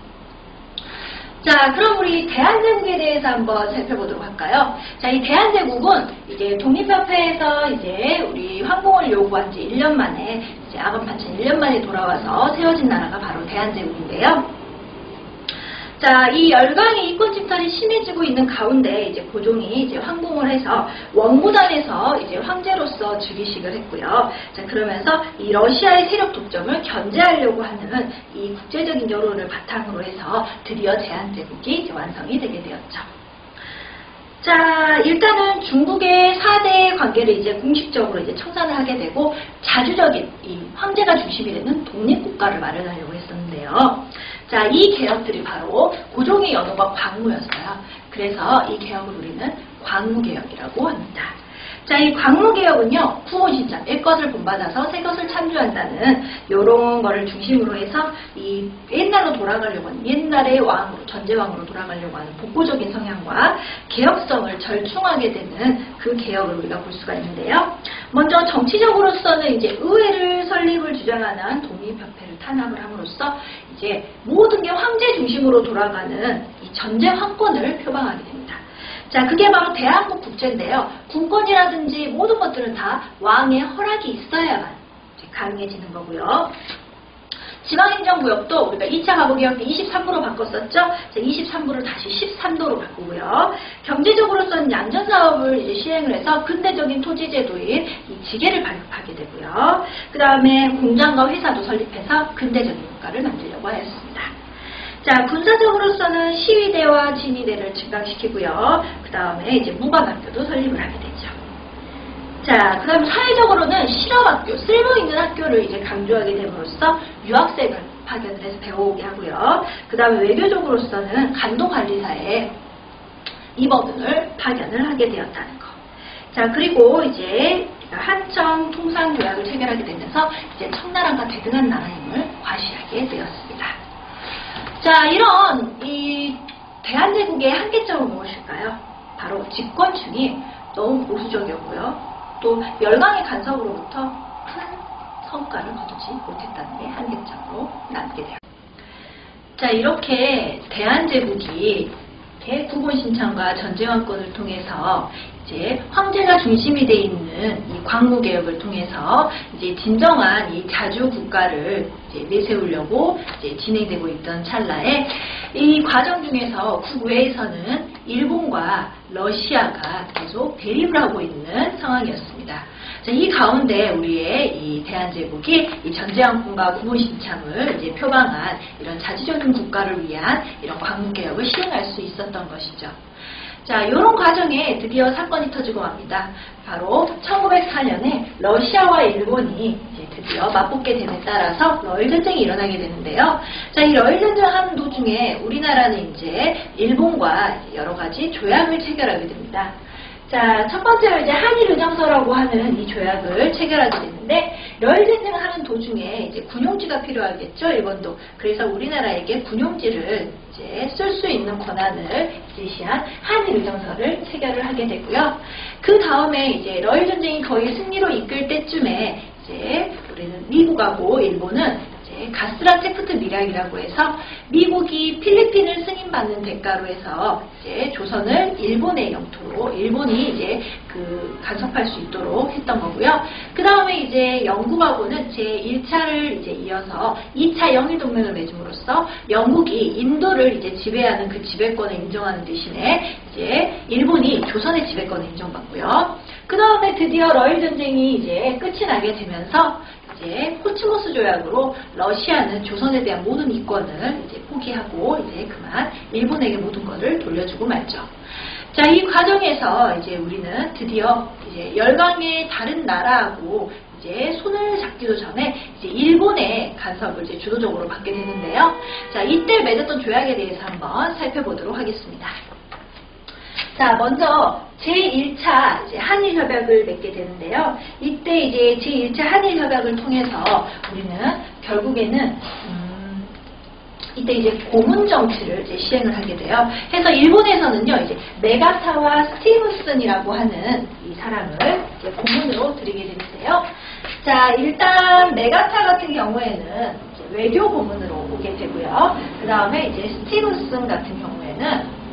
자, 그럼 우리 대한제국에 대해서 한번 살펴보도록 할까요? 자, 이 대한제국은 이제 독립협회에서 이제 우리 황공을 요구한 지 1년 만에, 이제 아간판천 1년 만에 돌아와서 세워진 나라가 바로 대한제국인데요. 자, 이 열강의 이권 침탈이 심해지고 있는 가운데 이제 고종이 이제 황공을 해서 원무단에서 이제 황제로서 즉위식을 했고요. 자, 그러면서 이 러시아의 세력 독점을 견제하려고 하는 이 국제적인 여론을 바탕으로 해서 드디어 대한제국이 이제 완성이 되게 되었죠. 자, 일단은 중국의 4대 관계를 이제 공식적으로 이제 청산을 하게 되고 자주적인 이 황제가 중심이 되는 독립국가를 마련하려고 했었는데요. 자, 이 개혁들이 바로 고종의 연호가 광무였어요. 그래서 이 개혁을 우리는 광무개혁이라고 합니다. 자, 이 광무개혁은요, 구본신참, 옛것을 본받아서 새것을 창조한다는 요런 거를 중심으로 해서 이 옛날로 돌아가려고 하는, 옛날의 왕으로, 전제왕으로 돌아가려고 하는 복고적인 성향과 개혁성을 절충하게 되는 그 개혁을 우리가 볼 수가 있는데요. 먼저 정치적으로서는 이제 의회를 설립을 주장하는 독립협회를 탄압을 함으로써 이제 모든 게 황제 중심으로 돌아가는 이 전제 황권을 표방하게 됩니다. 자, 그게 바로 대한국 국제인데요. 군권이라든지 모든 것들은 다 왕의 허락이 있어야만 가능해지는 거고요. 지방행정구역도 우리가 2차 가부개혁 때 23부로 바꿨었죠. 23부를 다시 13도로 바꾸고요. 경제적으로서는 안전사업을 이제 시행을 해서 근대적인 토지제도인 이 지계를 발급하게 되고요. 그 다음에 공장과 회사도 설립해서 근대적인 국가를 만들려고 하였습니다. 자, 군사적으로서는 시위대와 진위대를 증강시키고요. 그 다음에 이제 무관학교도 설립을 하게 되죠. 자, 그 다음에 사회적으로는 실업학교, 쓸모있는 학교를 이제 강조하게 됨으로써 유학생을 파견을 해서 배워오게 하고요. 그 다음에 외교적으로서는 간도관리사에 임원을 파견을 하게 되었다는 거. 자, 그리고 이제 한청 통상조약을 체결하게 되면서 이제 청나라가 대등한 나라임을 과시하게 되었습니다. 자, 이런 이 대한제국의 한계점은 무엇일까요? 바로 집권층이 너무 보수적이었고요. 또 열강의 간섭으로부터 큰 성과를 거두지 못했다는 게 한계점으로 남게 돼요. 자, 이렇게 대한제국이 대구본신창과 전제왕권을 통해서 이제 황제가 중심이 돼 있는 이 광무개혁을 통해서 이제 진정한 이 자주 국가를 이제 내세우려고 이제 진행되고 있던 찰나에 이 과정 중에서 국외에서는 일본과 러시아가 계속 대립을 하고 있는 상황이었습니다. 자, 이 가운데 우리의 이 대한제국이 이 전제왕권과 구본신창을 이제 표방한 이런 자주적인 국가를 위한 이런 광무개혁을 시행할 수 있었던 것이죠. 자, 이런 과정에 드디어 사건이 터지고 맙니다. 바로 1904년에 러시아와 일본이 이제 드디어 맞붙게 됨에 따라서 러일전쟁이 일어나게 되는데요. 자, 이 러일전쟁 하는 도중에 우리나라는 이제 일본과 여러 가지 조약을 체결하게 됩니다. 자, 첫 번째로 이제 한일의정서라고 하는 이 조약을 체결하게 되는데, 러일전쟁을 하는 도중에 이제 군용지가 필요하겠죠, 일본도. 그래서 우리나라에게 군용지를 이제 쓸 수 있는 권한을 제시한 한일의정서를 체결을 하게 되고요. 그 다음에 이제 러일전쟁이 거의 승리로 이끌 때쯤에 이제 우리는 미국하고 일본은 가스라 테프트 밀약이라고 해서 미국이 필리핀을 승인받는 대가로 해서 이제 조선을 일본의 영토로 일본이 이제 간섭할 수 있도록 했던 거고요. 그 다음에 이제 영국하고는 제1차를 이제 이어서 2차 영일동맹을 맺음으로써 영국이 인도를 이제 지배하는 그 지배권을 인정하는 대신에 이제 일본이 조선의 지배권을 인정받고요. 그 다음에 드디어 러일 전쟁이 이제 끝이 나게 되면서 이제 포츠모스 조약으로 러시아는 조선에 대한 모든 이권을 이제 포기하고 이제 그만 일본에게 모든 것을 돌려주고 말죠. 자, 이 과정에서 이제 우리는 드디어 이제 열강의 다른 나라하고 이제 손을 잡기도 전에 이제 일본의 간섭을 이제 주도적으로 받게 되는데요. 자, 이때 맺었던 조약에 대해서 한번 살펴보도록 하겠습니다. 자, 먼저 제1차 이제 한일협약을 맺게 되는데요. 이때 이제 제1차 한일협약을 통해서 우리는 결국에는 이때 이제 고문 정치를 이제 시행을 하게 돼요. 해서 일본에서는요, 이제 메가타와 스티븐슨이라고 하는 이 사람을 이제 고문으로 들이게 되는데요. 자, 일단 메가타 같은 경우에는 이제 외교 고문으로 오게 되고요. 그 다음에 이제 스티븐슨 같은 경우에는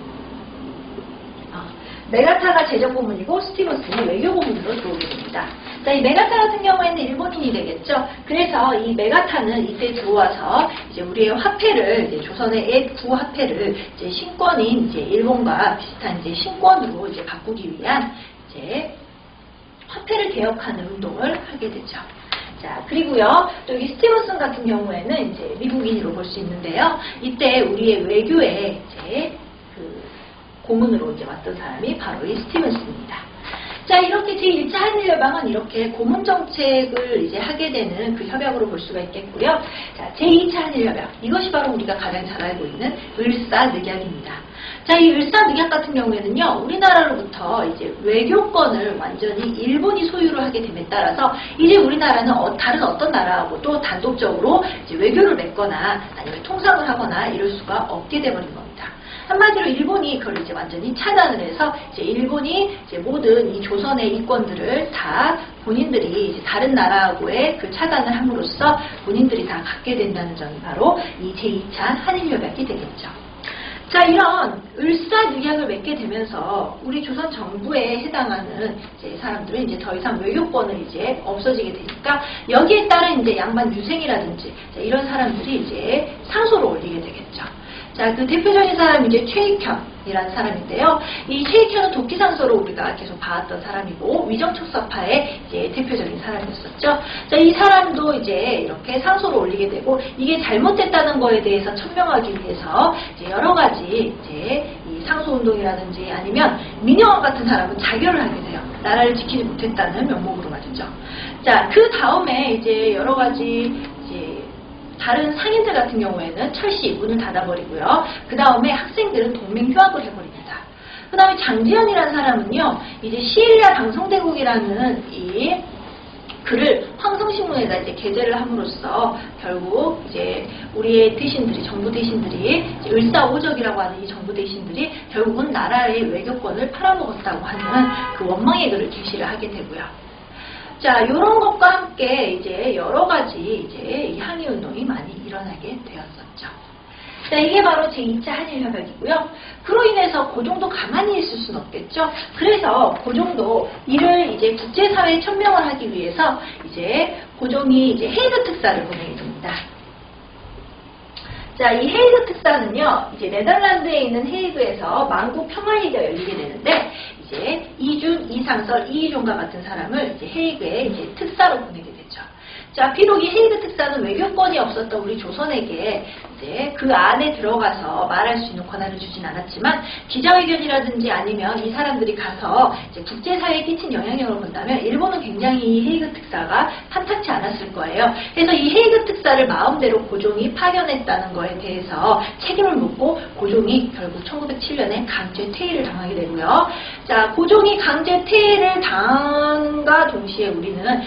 메가타가 제적 고문이고 스티븐슨이 외교 고문으로 들어오게 됩니다. 자, 이 메가타 같은 경우에는 일본인이 되겠죠. 그래서 이 메가타는 이때 들어와서 이제 우리의 화폐를 이제 조선의 옛 구화폐를 이제 신권인 이제 일본과 비슷한 이제 신권으로 이제 바꾸기 위한 이제 화폐를 개혁하는 운동을 하게 되죠. 자, 그리고요, 또 여기 스티븐슨 같은 경우에는 이제 미국인으로 볼 수 있는데요. 이때 우리의 외교에 이제 고문으로 이제 왔던 사람이 바로 이 스티븐슨입니다. 자, 이렇게 제1차 한일협약은 이렇게 고문정책을 이제 하게 되는 그 협약으로 볼 수가 있겠고요. 자, 제2차 한일협약. 이것이 바로 우리가 가장 잘 알고 있는 을사늑약입니다. 자, 이 을사늑약 같은 경우에는요, 우리나라로부터 이제 외교권을 완전히 일본이 소유를 하게 됨에 따라서 이제 우리나라는 다른 어떤 나라하고 또 단독적으로 이제 외교를 맺거나 아니면 통상을 하거나 이럴 수가 없게 돼버린 겁니다. 한마디로 일본이 그걸 이제 완전히 차단을 해서 이제 일본이 이제 모든 이 조선의 이권들을 다 본인들이 이제 다른 나라하고의 그 차단을 함으로써 본인들이 다 갖게 된다는 점이 바로 이 제2차 한일협약이 되겠죠. 자, 이런 을사늑약을 맺게 되면서 우리 조선 정부에 해당하는 이제 사람들은 이제 더 이상 외교권을 이제 없어지게 되니까 여기에 따른 이제 양반 유생이라든지 이런 사람들이 이제 상소를 올리게 되겠죠. 자, 그 대표적인 사람이 이제 최익현이라는 사람인데요. 이 최익현은 도끼상소로 우리가 계속 봐왔던 사람이고 위정척사파의 이제 대표적인 사람이었었죠. 자, 이 사람도 이제 이렇게 상소를 올리게 되고 이게 잘못됐다는 거에 대해서 천명하기 위해서 이제 여러 가지 이제 이 상소운동이라든지 아니면 민영환 같은 사람은 자결을 하게 돼요. 나라를 지키지 못했다는 명목으로 말이죠. 자, 그 다음에 이제 여러 가지 다른 상인들 같은 경우에는 철시 문을 닫아버리고요. 그 다음에 학생들은 동맹휴학을 해버립니다. 그 다음에 장지연이라는 사람은요, 이제 시일야 방송대국이라는 이 글을 황성신문에다 이제 게재를 함으로써 결국 이제 우리의 대신들이, 정부 대신들이 을사오적이라고 하는 이 정부 대신들이 결국은 나라의 외교권을 팔아먹었다고 하는 그 원망의 글을 게시를 하게 되고요. 자, 요런 것과 함께 이제 여러 가지 이제 이 항의 운동이 많이 일어나게 되었었죠. 자, 이게 바로 제2차 한일협약이고요. 그로 인해서 고종도 가만히 있을 수는 없겠죠. 그래서 고종도 이를 이제 국제사회에 천명을 하기 위해서 이제 고종이 이제 헤이그 특사를 보내게 됩니다. 자, 이 헤이그 특사는요, 이제 네덜란드에 있는 헤이그에서 만국 평화회의가 열리게 되는데, 이제 이준, 이상설, 이희종과 같은 사람을 이제 헤이그에 이제 특사로 보내게 되죠. 자, 비록 이 헤이그 특사는 외교권이 없었던 우리 조선에게 이제 그 안에 들어가서 말할 수 있는 권한을 주진 않았지만 기자회견이라든지 아니면 이 사람들이 가서 이제 국제사회에 끼친 영향력을 본다면 일본은 굉장히 이 헤이그 특사가 탐탁치 않았을 거예요. 그래서 이 헤이그 특사를 마음대로 고종이 파견했다는 거에 대해서 책임을 묻고 고종이 결국 1907년에 강제 퇴위를 당하게 되고요. 자, 고종이 강제 퇴위를 당함과 동시에 우리는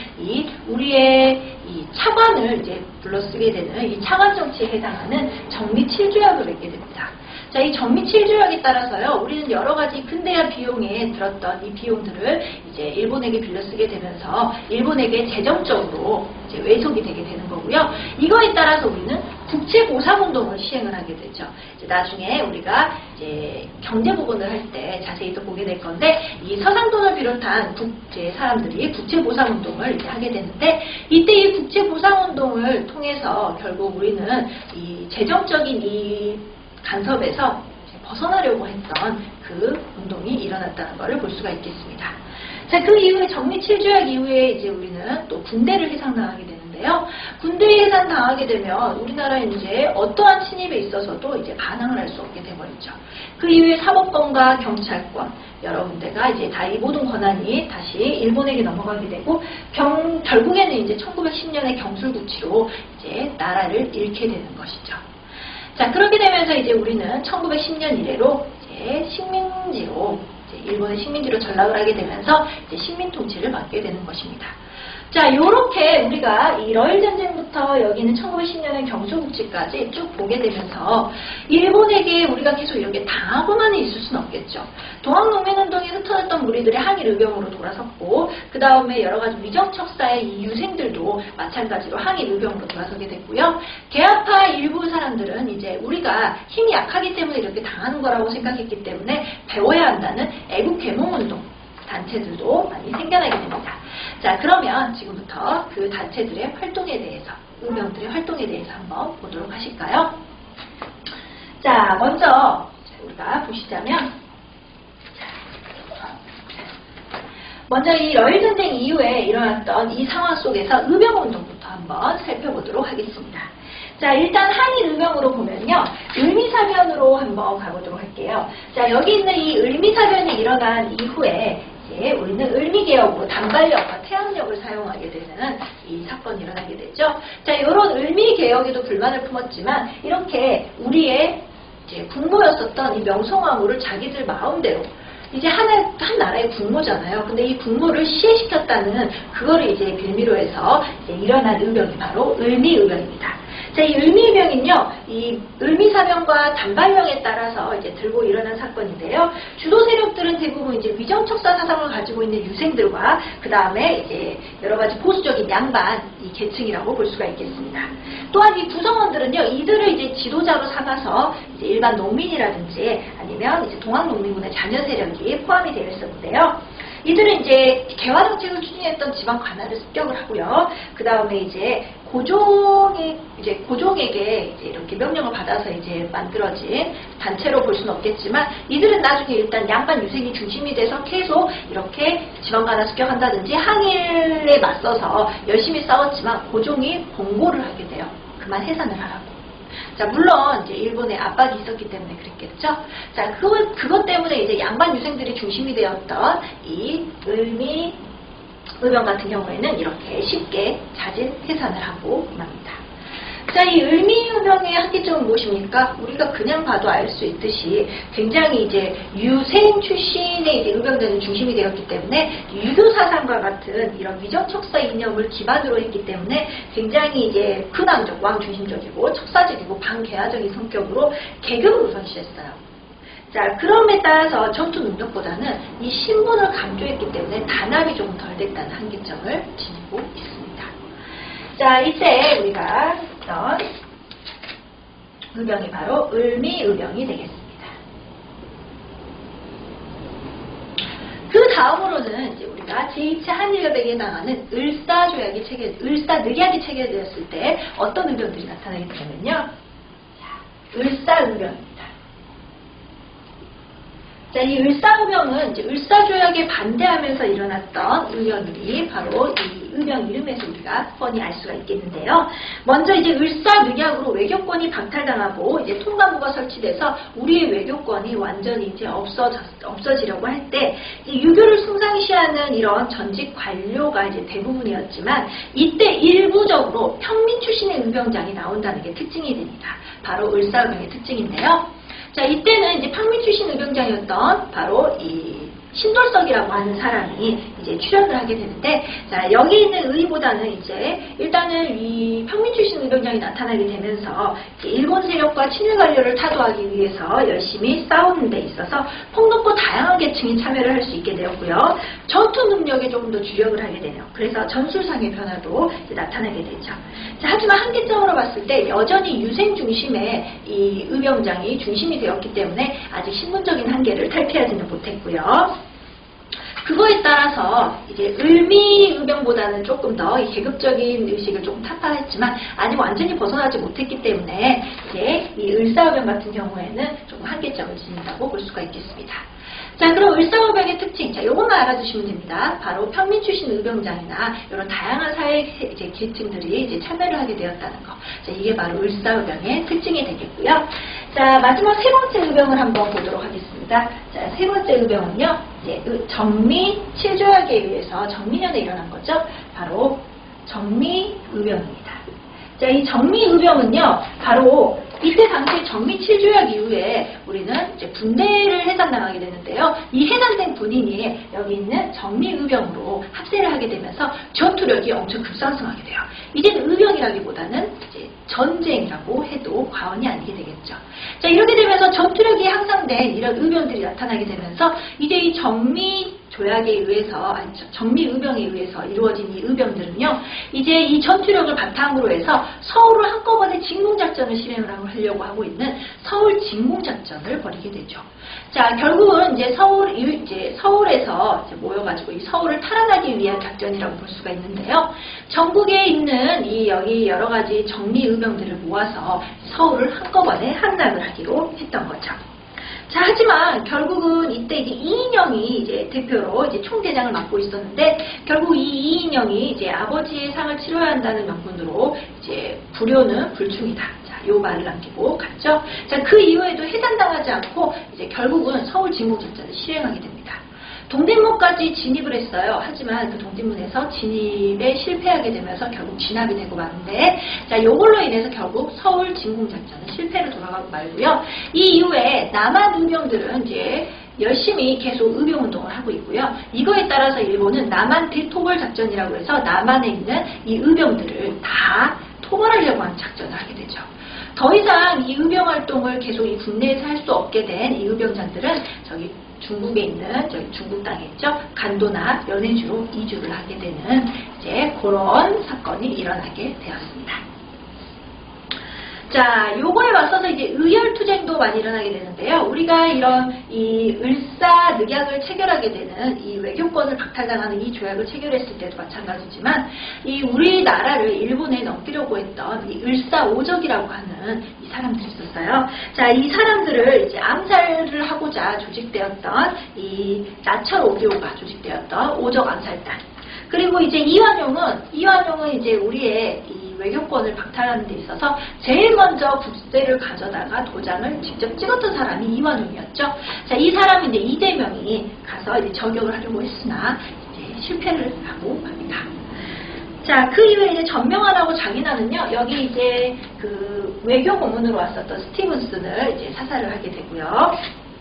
우리의 이 차관을 이제 불러쓰게 되는 이 차관 정치에 해당하는 정미칠조약을 맺게 됩니다. 자, 이 정미칠조약에 따라서요, 우리는 여러 가지 근대화 비용에 들었던 이 비용들을 이제 일본에게 빌려쓰게 되면서 일본에게 재정적으로 이제 왜속이 되게 되는 거고요. 이거에 따라서 우리는 국제보상운동을 시행을 하게 되죠. 이제 나중에 우리가 이제 경제부분을 할 때 자세히 또 보게 될 건데, 이 서상돈을 비롯한 사람들이 국제보상운동을 이제 하게 되는데, 이때 이 국제보상운동을 통해서 결국 우리는 이 재정적인 이 간섭에서 벗어나려고 했던 그 운동이 일어났다는 것을 볼 수가 있겠습니다. 자, 그 이후에 정미칠조약 이후에 이제 우리는 또 군대를 해상당하게 되는데요. 군대에 해상당하게 되면 우리나라는 이제 어떠한 침입에 있어서도 이제 반항을 할 수 없게 돼버리죠. 그 이후에 사법권과 경찰권 여러 군데가 이제 다 이 모든 권한이 다시 일본에게 넘어가게 되고 결국에는 이제 1910년에 경술국치로 이제 나라를 잃게 되는 것이죠. 자, 그렇게 되면서 이제 우리는 1910년 이래로 이제 식민지로, 일본의 식민지로 전락을 하게 되면서 이제 식민 통치를 받게 되는 것입니다. 자, 요렇게 우리가 이 러일 전쟁부터 여기는 1910년의 경술국치까지 쭉 보게 되면서 일본에게 우리가 계속 이렇게 당하고만 있을 수는 없겠죠. 동학농민운동에 흩어졌던 무리들의 항일 의병으로 돌아섰고, 그 다음에 여러 가지 위정척사의 이 유생들도 마찬가지로 항일 의병으로 돌아서게 됐고요. 개화파 일부 사람들은 이제 우리가 힘이 약하기 때문에 이렇게 당하는 거라고 생각했기 때문에 배워야 한다는 애국개몽운동 단체들도 많이 생겨나게 됩니다. 자, 그러면 지금부터 그 단체들의 활동에 대해서, 의병들의 활동에 대해서 한번 보도록 하실까요? 자, 먼저 우리가 보시자면, 먼저 이 러일 전쟁 이후에 일어났던 이 상황 속에서 의병운동부터 한번 살펴보도록 하겠습니다. 자, 일단 항일 의병으로 보면요, 을미사변으로 한번 가보도록 할게요. 자, 여기 있는 이 을미사변이 일어난 이후에 이제 우리는 을미개혁으로 단발력과 태양력을 사용하게 되는 이 사건이 일어나게 되죠. 자, 이런 을미개혁에도 불만을 품었지만 이렇게 우리의 이제 국모였었던 이 명성황후를 자기들 마음대로 이제 한 나라의 국모잖아요. 근데 이 국모를 시해시켰다는 그거를 이제 빌미로 해서 이제 일어난 의병이 바로 을미의병입니다. 자, 이 을미의병은요, 이 을미사병과 단발령에 따라서 이제 들고 일어난 사건인데요. 주도 세력들은 대부분 이제 위정척사 사상을 가지고 있는 유생들과 그 다음에 이제 여러 가지 보수적인 양반 이 계층이라고 볼 수가 있겠습니다. 또한 이 구성원들은요, 이들을 이제 지도자로 삼아서 이제 일반 농민이라든지 아니면 이제 동학농민군의 자녀 세력이 포함이 되어 있었는데요. 이들은 이제 개화 정책을 추진했던 지방 관할을 습격을 하고요. 그 다음에 이제 고종에게 이제 이렇게 명령을 받아서 이제 만들어진 단체로 볼 수는 없겠지만 이들은 나중에 일단 양반 유생이 중심이 돼서 계속 이렇게 지방 관할 습격한다든지 항일에 맞서서 열심히 싸웠지만 고종이 공고를 하게 돼요. 그만 해산을 하라고. 자, 물론 이제 일본의 압박이 있었기 때문에 그랬겠죠. 자, 그것 때문에 이제 양반 유생들이 중심이 되었던 이 을미의병 같은 경우에는 이렇게 쉽게 자진 해산을 하고 맙니다. 자, 이 을미의병의 한계점은 무엇입니까? 우리가 그냥 봐도 알 수 있듯이 굉장히 이제 유생 출신의 이제 의병들이 중심이 되었기 때문에 유교 사상과 같은 이런 위정척사 이념을 기반으로 했기 때문에 굉장히 이제 근왕적, 왕중심적이고 척사적이고 반개화적인 성격으로 계급을 우선시했어요. 자, 그럼에 따라서 전투 능력보다는 이 신분을 강조했기 때문에 단합이 조금 덜 됐다는 한계점을 지니고 있습니다. 자, 이제 우리가 했던 의병이 바로 을미의병이 되겠습니다. 그 다음으로는 이제 우리가 제2차 한일협약에 해당하는 을사늑약이 체결되었을 때 어떤 의병들이 나타나게 되냐면요. 을사의병입니다. 자, 이 을사의병은 이제 을사조약에 반대하면서 일어났던 의병이 바로 이 의병 이름에서 우리가 뻔히 알 수가 있겠는데요. 먼저 이제 을사늑약으로 외교권이 박탈당하고 이제 통감부가 설치돼서 우리의 외교권이 완전히 이제 없어지려고 할 때 유교를 승상시하는 이런 전직 관료가 이제 대부분이었지만 이때 일부적으로 평민 출신의 의병장이 나온다는 게 특징이 됩니다. 바로 을사의병의 특징인데요. 자, 이때는 이제 평민 출신 의병장이었던 바로 이 신돌석이라고 하는 사람이 이제 출연을 하게 되는데, 자, 여기 있는 의보다는 이제 일단은 이 평민 출신 의병장이 나타나게 되면서 이제 일본 세력과 친일 관료를 타도하기 위해서 열심히 싸우는 데 있어서 폭넓고 다양한 계층이 참여를 할 수 있게 되었고요. 전투 능력에 조금 더 주력을 하게 되네요. 그래서 전술상의 변화도 이제 나타나게 되죠. 자, 하지만 한계점으로 봤을 때 여전히 유생 중심의 이 의병장이 중심이 되었기 때문에 아직 신분적인 한계를 탈피하지는 못했고요. 그거에 따라서 이제 을미의병보다는 조금 더 계급적인 의식을 조금 타파했지만 아직 완전히 벗어나지 못했기 때문에 이제 이 을사의병 같은 경우에는 조금 한계점을 지닌다고 볼 수가 있겠습니다. 자, 그럼 을사의병의 특징, 자, 요것만 알아두시면 됩니다. 바로 평민 출신 의병장이나 이런 다양한 사회 이제 계층들이 이제 참여를 하게 되었다는 거. 자, 이게 바로 을사의병의 특징이 되겠고요. 자, 마지막 세 번째 의병을 한번 보도록 하겠습니다. 자, 세 번째 의병은요, 이제 정미 7조약에 의해서 정민년에 일어난 거죠. 바로 정미의병입니다. 자, 이 정미의병은요, 바로 이때 당시 정미 7조약 이후에 우리는 이제 분대를 해산당하게 되는데요. 이 해산된 군인이 여기 있는 정미의병으로 합세를 하게 되면서 전투력이 엄청 급상승하게 돼요. 이제는 의병이라기보다는 이제 전쟁이라고 해도 과언이 아니게 되겠죠. 자, 이렇게 되면서 전투력이 향상된 이런 의병들이 나타나게 되면서 이제 이 정미조약에 의해서, 정미의병에 의해서 이루어진 이 의병들은요, 이제 이 전투력을 바탕으로 해서 서울을 한꺼번에 진공작전을 실행을 하려고 하고 있는 서울 진공작전을 벌이게 되죠. 자, 결국은 이제 서울에서 이제 모여가지고 이 서울을 탈환하기 위한 작전이라고 볼 수가 있는데요. 전국에 있는 이 여기 여러 가지 정미의병들을 모아서 서울을 한꺼번에 함락을 하기로 했던 거죠. 자, 하지만 결국은 이때 이제 이인영이 이제 대표로 이제 총대장을 맡고 있었는데, 결국 이 이인영이 이제 아버지의 상을 치러야 한다는 명분으로 이제 불효는 불충이다. 자, 요 말을 남기고 갔죠. 자, 그 이후에도 해산당하지 않고 이제 결국은 서울 진공작전을 실행하게 됩니다. 동대문까지 진입을 했어요. 하지만 그 동대문에서 진입에 실패하게 되면서 결국 진압이 되고 마는데, 자, 요걸로 인해서 결국 서울 진공작전은 실패로 돌아가고 말고요. 이 이후에 남한 의병들은 이제 열심히 계속 의병운동을 하고 있고요. 이거에 따라서 일본은 남한 대토벌 작전이라고 해서 남한에 있는 이 의병들을 다 토벌하려고 하는 작전을 하게 되죠. 더 이상 이 의병 활동을 계속 이 국내에서 할 수 없게 된 이 의병장들은 저기 중국에 있는 저기 중국 땅에 있죠. 간도나 연해주로 이주를 하게 되는 이제 그런 사건이 일어나게 되었습니다. 자, 요거에 맞서서 이제 의열투쟁도 많이 일어나게 되는데요. 우리가 이런 이 을사늑약을 체결하게 되는 이 외교권을 박탈당하는 이 조약을 체결했을 때도 마찬가지지만 이 우리나라를 일본에 넘기려고 했던 이 을사오적이라고 하는 이 사람들이 있었어요. 자, 이 사람들을 이제 암살을 하고자 조직되었던 이 나철 오교가 조직되었던 오적 암살단. 그리고 이제 이완용은 이제 우리의 이 외교권을 박탈하는 데 있어서 제일 먼저 국세를 가져다가 도장을 직접 찍었던 사람이 이완용이었죠. 자, 이 사람이 이제 이재명이 가서 이제 저격을 하려고 했으나 이제 실패를 하고 맙니다. 자, 그 이후에 이제 전명환하고 장인하는요, 여기 이제 그 외교 고문으로 왔었던 스티븐슨을 이제 사살을 하게 되고요.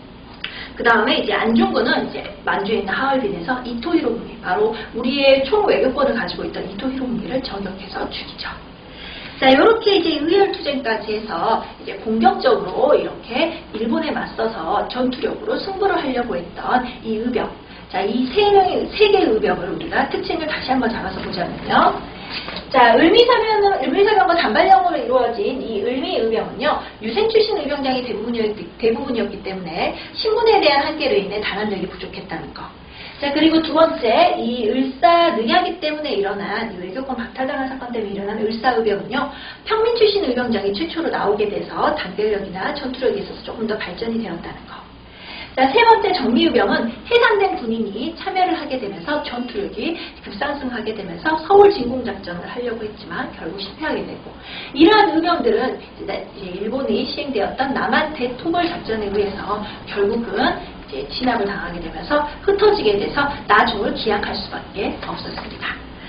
그 다음에 이제 안중근은 이제 만주에 있는 하얼빈에서 이토 히로부미, 바로 우리의 총 외교권을 가지고 있던 이토 히로부미를 저격해서 죽이죠. 자, 이렇게 이제 의열투쟁까지 해서 이제 공격적으로 이렇게 일본에 맞서서 전투력으로 승부를 하려고 했던 이 의병. 자, 이 세 개의 의병을 우리가 특징을 다시 한번 잡아서 보자면요. 자, 을미사병과 단발령으로 이루어진 이 을미의병은요, 유생 출신 의병장이 대부분이었기 때문에 신분에 대한 한계로 인해 단합력이 부족했다는 거. 자, 그리고 두 번째, 이 을사늑약이 때문에 일어난, 이 외교권 박탈당한 사건 때문에 일어난 을사의병은요, 평민 출신 의병장이 최초로 나오게 돼서 단결력이나 전투력에 있어서 조금 더 발전이 되었다는 거. 자, 세 번째 정리의병은 해상된 군인이 참여를 하게 되면서 전투력이 급상승하게 되면서 서울 진공작전을 하려고 했지만 결국 실패하게 되고, 이러한 의병들은 이제 일본이 시행되었던 남한 대토벌 작전에 의해서 결국은 이제 진압을 당하게 되면서 흩어지게 돼서 나중을 기약할 수밖에 없었습니다.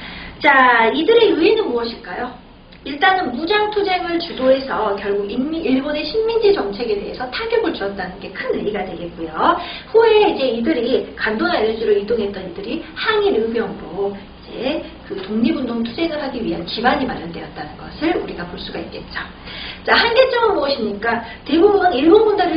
자, 이들의 의의는 무엇일까요? 일단은 무장투쟁을 주도해서 결국 일본의 식민지 정책에 대해서 타격을 주었다는 게 큰 의의가 되겠고요. 후에 이제 이들이 간도나 연해주로 이동했던 이들이 항일 의병으로 이제 그 독립운동 투쟁을 하기 위한 기반이 마련되었다는 것을 우리가 볼 수가 있겠죠. 자, 한계점은 무엇입니까? 대부분 일본 군대를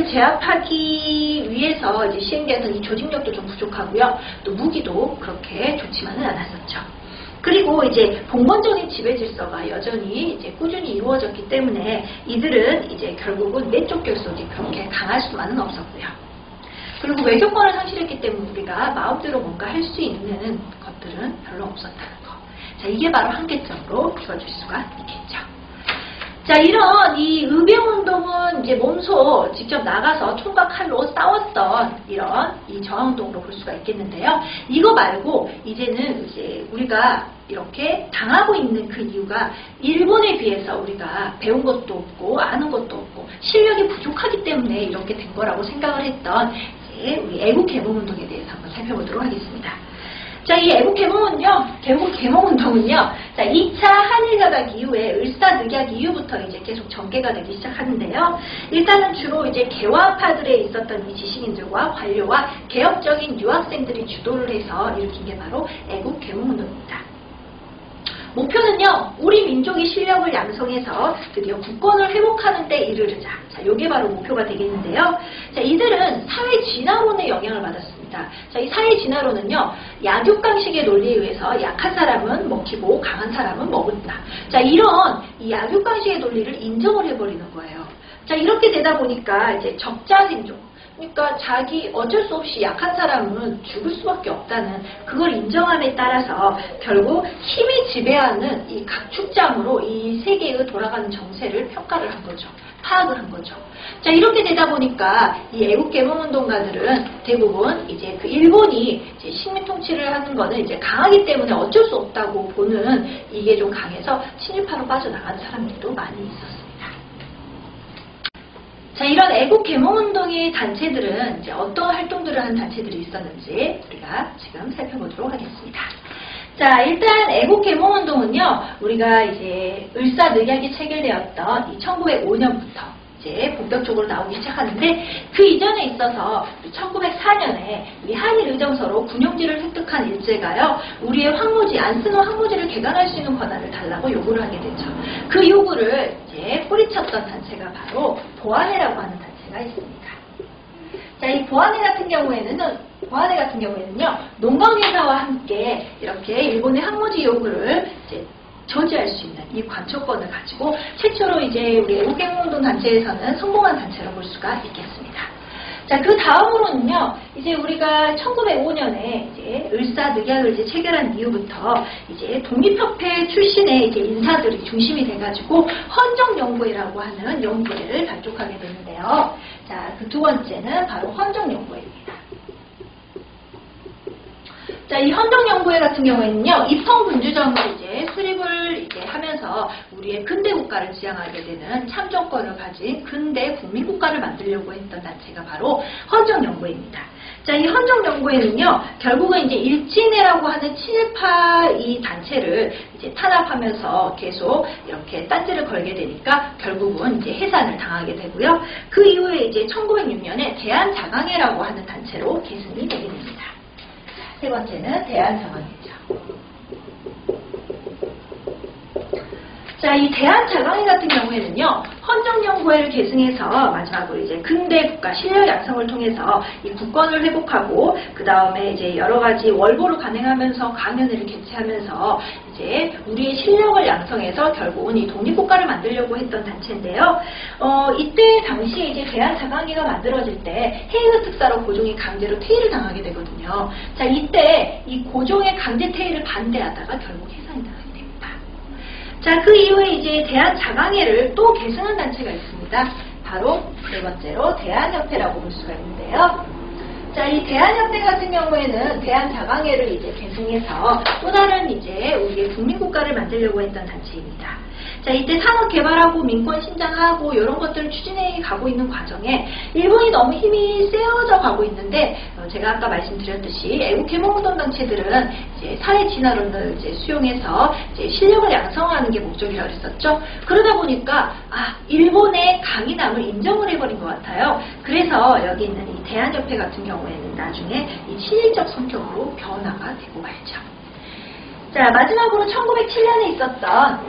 제압하기 위해서 이제 시행되었던 이 조직력도 좀 부족하고요. 또 무기도 그렇게 좋지만은 않았었죠. 그리고 이제 봉건적인 지배 질서가 여전히 이제 꾸준히 이루어졌기 때문에 이들은 이제 결국은 내적 결속이 그렇게 강할 수만은 없었고요. 그리고 외교권을 상실했기 때문에 우리가 마음대로 뭔가 할 수 있는 것들은 별로 없었다는 거. 자, 이게 바로 한계점으로 비춰질 수가 있겠죠. 자, 이런 이 의병운동은 이제 몸소 직접 나가서 총과 칼로 싸웠던 이런 이 저항운동으로 볼 수가 있겠는데요. 이거 말고 이제는 이제 우리가 이렇게 당하고 있는 그 이유가 일본에 비해서 우리가 배운 것도 없고 아는 것도 없고 실력이 부족하기 때문에 이렇게 된 거라고 생각을 했던 이제 우리 애국 개몽운동에 대해서 한번 살펴보도록 하겠습니다. 자, 이 애국 개몽운동은요, 자, 2차 한일가각 이후에 을사늑약 이후부터 이제 계속 전개가 되기 시작하는데요. 일단은 주로 이제 개화파들에 있었던 이 지식인들과 관료와 개혁적인 유학생들이 주도를 해서 일으킨 게 바로 애국 개몽운동입니다. 목표는요, 우리 민족이 실력을 양성해서 드디어 국권을 회복하는 데 이르르자. 자, 요게 바로 목표가 되겠는데요. 자, 이들은 사회 진화론의 영향을 받았습니다. 자, 이 사회 진화론은요, 약육강식의 논리에 의해서 약한 사람은 먹히고 강한 사람은 먹는다. 자, 이런 이 약육강식의 논리를 인정을 해버리는 거예요. 자, 이렇게 되다 보니까 이제 적자생존. 그러니까 자기 어쩔 수 없이 약한 사람은 죽을 수밖에 없다는 그걸 인정함에 따라서 결국 힘이 지배하는 이 각축장으로 이 세계의 돌아가는 정세를 평가를 한 거죠. 파악을 한 거죠. 자, 이렇게 되다 보니까 이 애국 개몽운동가들은 대부분 이제 그 일본이 이제 식민 통치를 하는 거는 이제 강하기 때문에 어쩔 수 없다고 보는 이게 좀 강해서 친일파로 빠져나간 사람들도 많이 있었습니다. 자, 이런 애국 개몽운동의 단체들은 이제 어떤 활동들을 이러한 단체들이 있었는지 우리가 지금 살펴보도록 하겠습니다. 자, 일단 애국개몽운동은요, 우리가 이제 을사늑약이 체결되었던 이 1905년부터 이제 본격적으로 나오기 시작하는데, 그 이전에 있어서 1904년에 우리 한일의정서로 군용지를 획득한 일제가요, 우리의 황무지, 안쓰노 황무지를 개간할 수 있는 권한을 달라고 요구를 하게 되죠. 그 요구를 이제 뿌리쳤던 단체가 바로 보아해라고 하는 단체가 있습니다. 자, 이 보아해 같은 경우에는요, 농광인사와 함께 이렇게 일본의 황무지 요구를 이제 저지할 수 있는 이 관초권을 가지고 최초로 이제 우리 애국개몽운동 단체에서는 성공한 단체로 볼 수가 있겠습니다. 자, 그 다음으로는요, 이제 우리가 1905년에 이제 을사늑약을 이제 체결한 이후부터 이제 독립협회 출신의 이제 인사들이 중심이 돼가지고 헌정연구회라고 하는 연구회를 발족하게 되는데요. 자, 그 두 번째는 바로 헌정연구회입니다. 자, 이 헌정연구회 같은 경우에는요, 입헌군주정을 이제 수립을 이제 하면서 우리의 근대 국가를 지향하게 되는 참정권을 가진 근대 국민국가를 만들려고 했던 단체가 바로 헌정연구회입니다. 자, 이 헌정연구회는요, 결국은 이제 일진회라고 하는 친일파 이 단체를 이제 탄압하면서 계속 이렇게 딴지를 걸게 되니까 결국은 이제 해산을 당하게 되고요. 그 이후에 이제 1906년에 대한자강회라고 하는 단체로 계승이 되게 됩니다. 세 번째는 대한자강회죠. 자, 이 대한자강회 같은 경우에는요, 헌정연구회를 계승해서 마지막으로 이제 근대 국가 실력 양성을 통해서 이 국권을 회복하고, 그 다음에 이제 여러 가지 월보를 간행하면서 강연회를 개최하면서 이제 우리의 실력을 양성해서 결국은 이 독립국가를 만들려고 했던 단체인데요. 이때 당시에 이제 대한자강회가 만들어질 때 헤이그 특사로 고종이 강제로 퇴위를 당하게 되거든요. 자, 이때 이 고종의 강제 퇴위를 반대하다가 결국 해산이 당합니다. 자, 그 이후에 이제 대한자강회를 또 계승한 단체가 있습니다. 바로 네 번째로 대한협회라고 볼 수가 있는데요. 자, 이 대한협회 같은 경우에는 대한자강회를 이제 계승해서 또 다른 이제 우리의 국민국가를 만들려고 했던 단체입니다. 자, 이때 산업 개발하고 민권 신장하고 이런 것들을 추진해 가고 있는 과정에 일본이 너무 힘이 세워져 가고 있는데, 제가 아까 말씀드렸듯이 애국개몽운동 단체들은 이제 사회 진화론을 이제 수용해서 이제 실력을 양성하는 게 목적이라고 했었죠. 그러다 보니까 일본의 강인함을 인정을 해버린 것 같아요. 그래서 여기 있는 이 대한협회 같은 경우에는 나중에 이 친일적 성격으로 변화가 되고 말죠. 자, 마지막으로 1907년에 있었던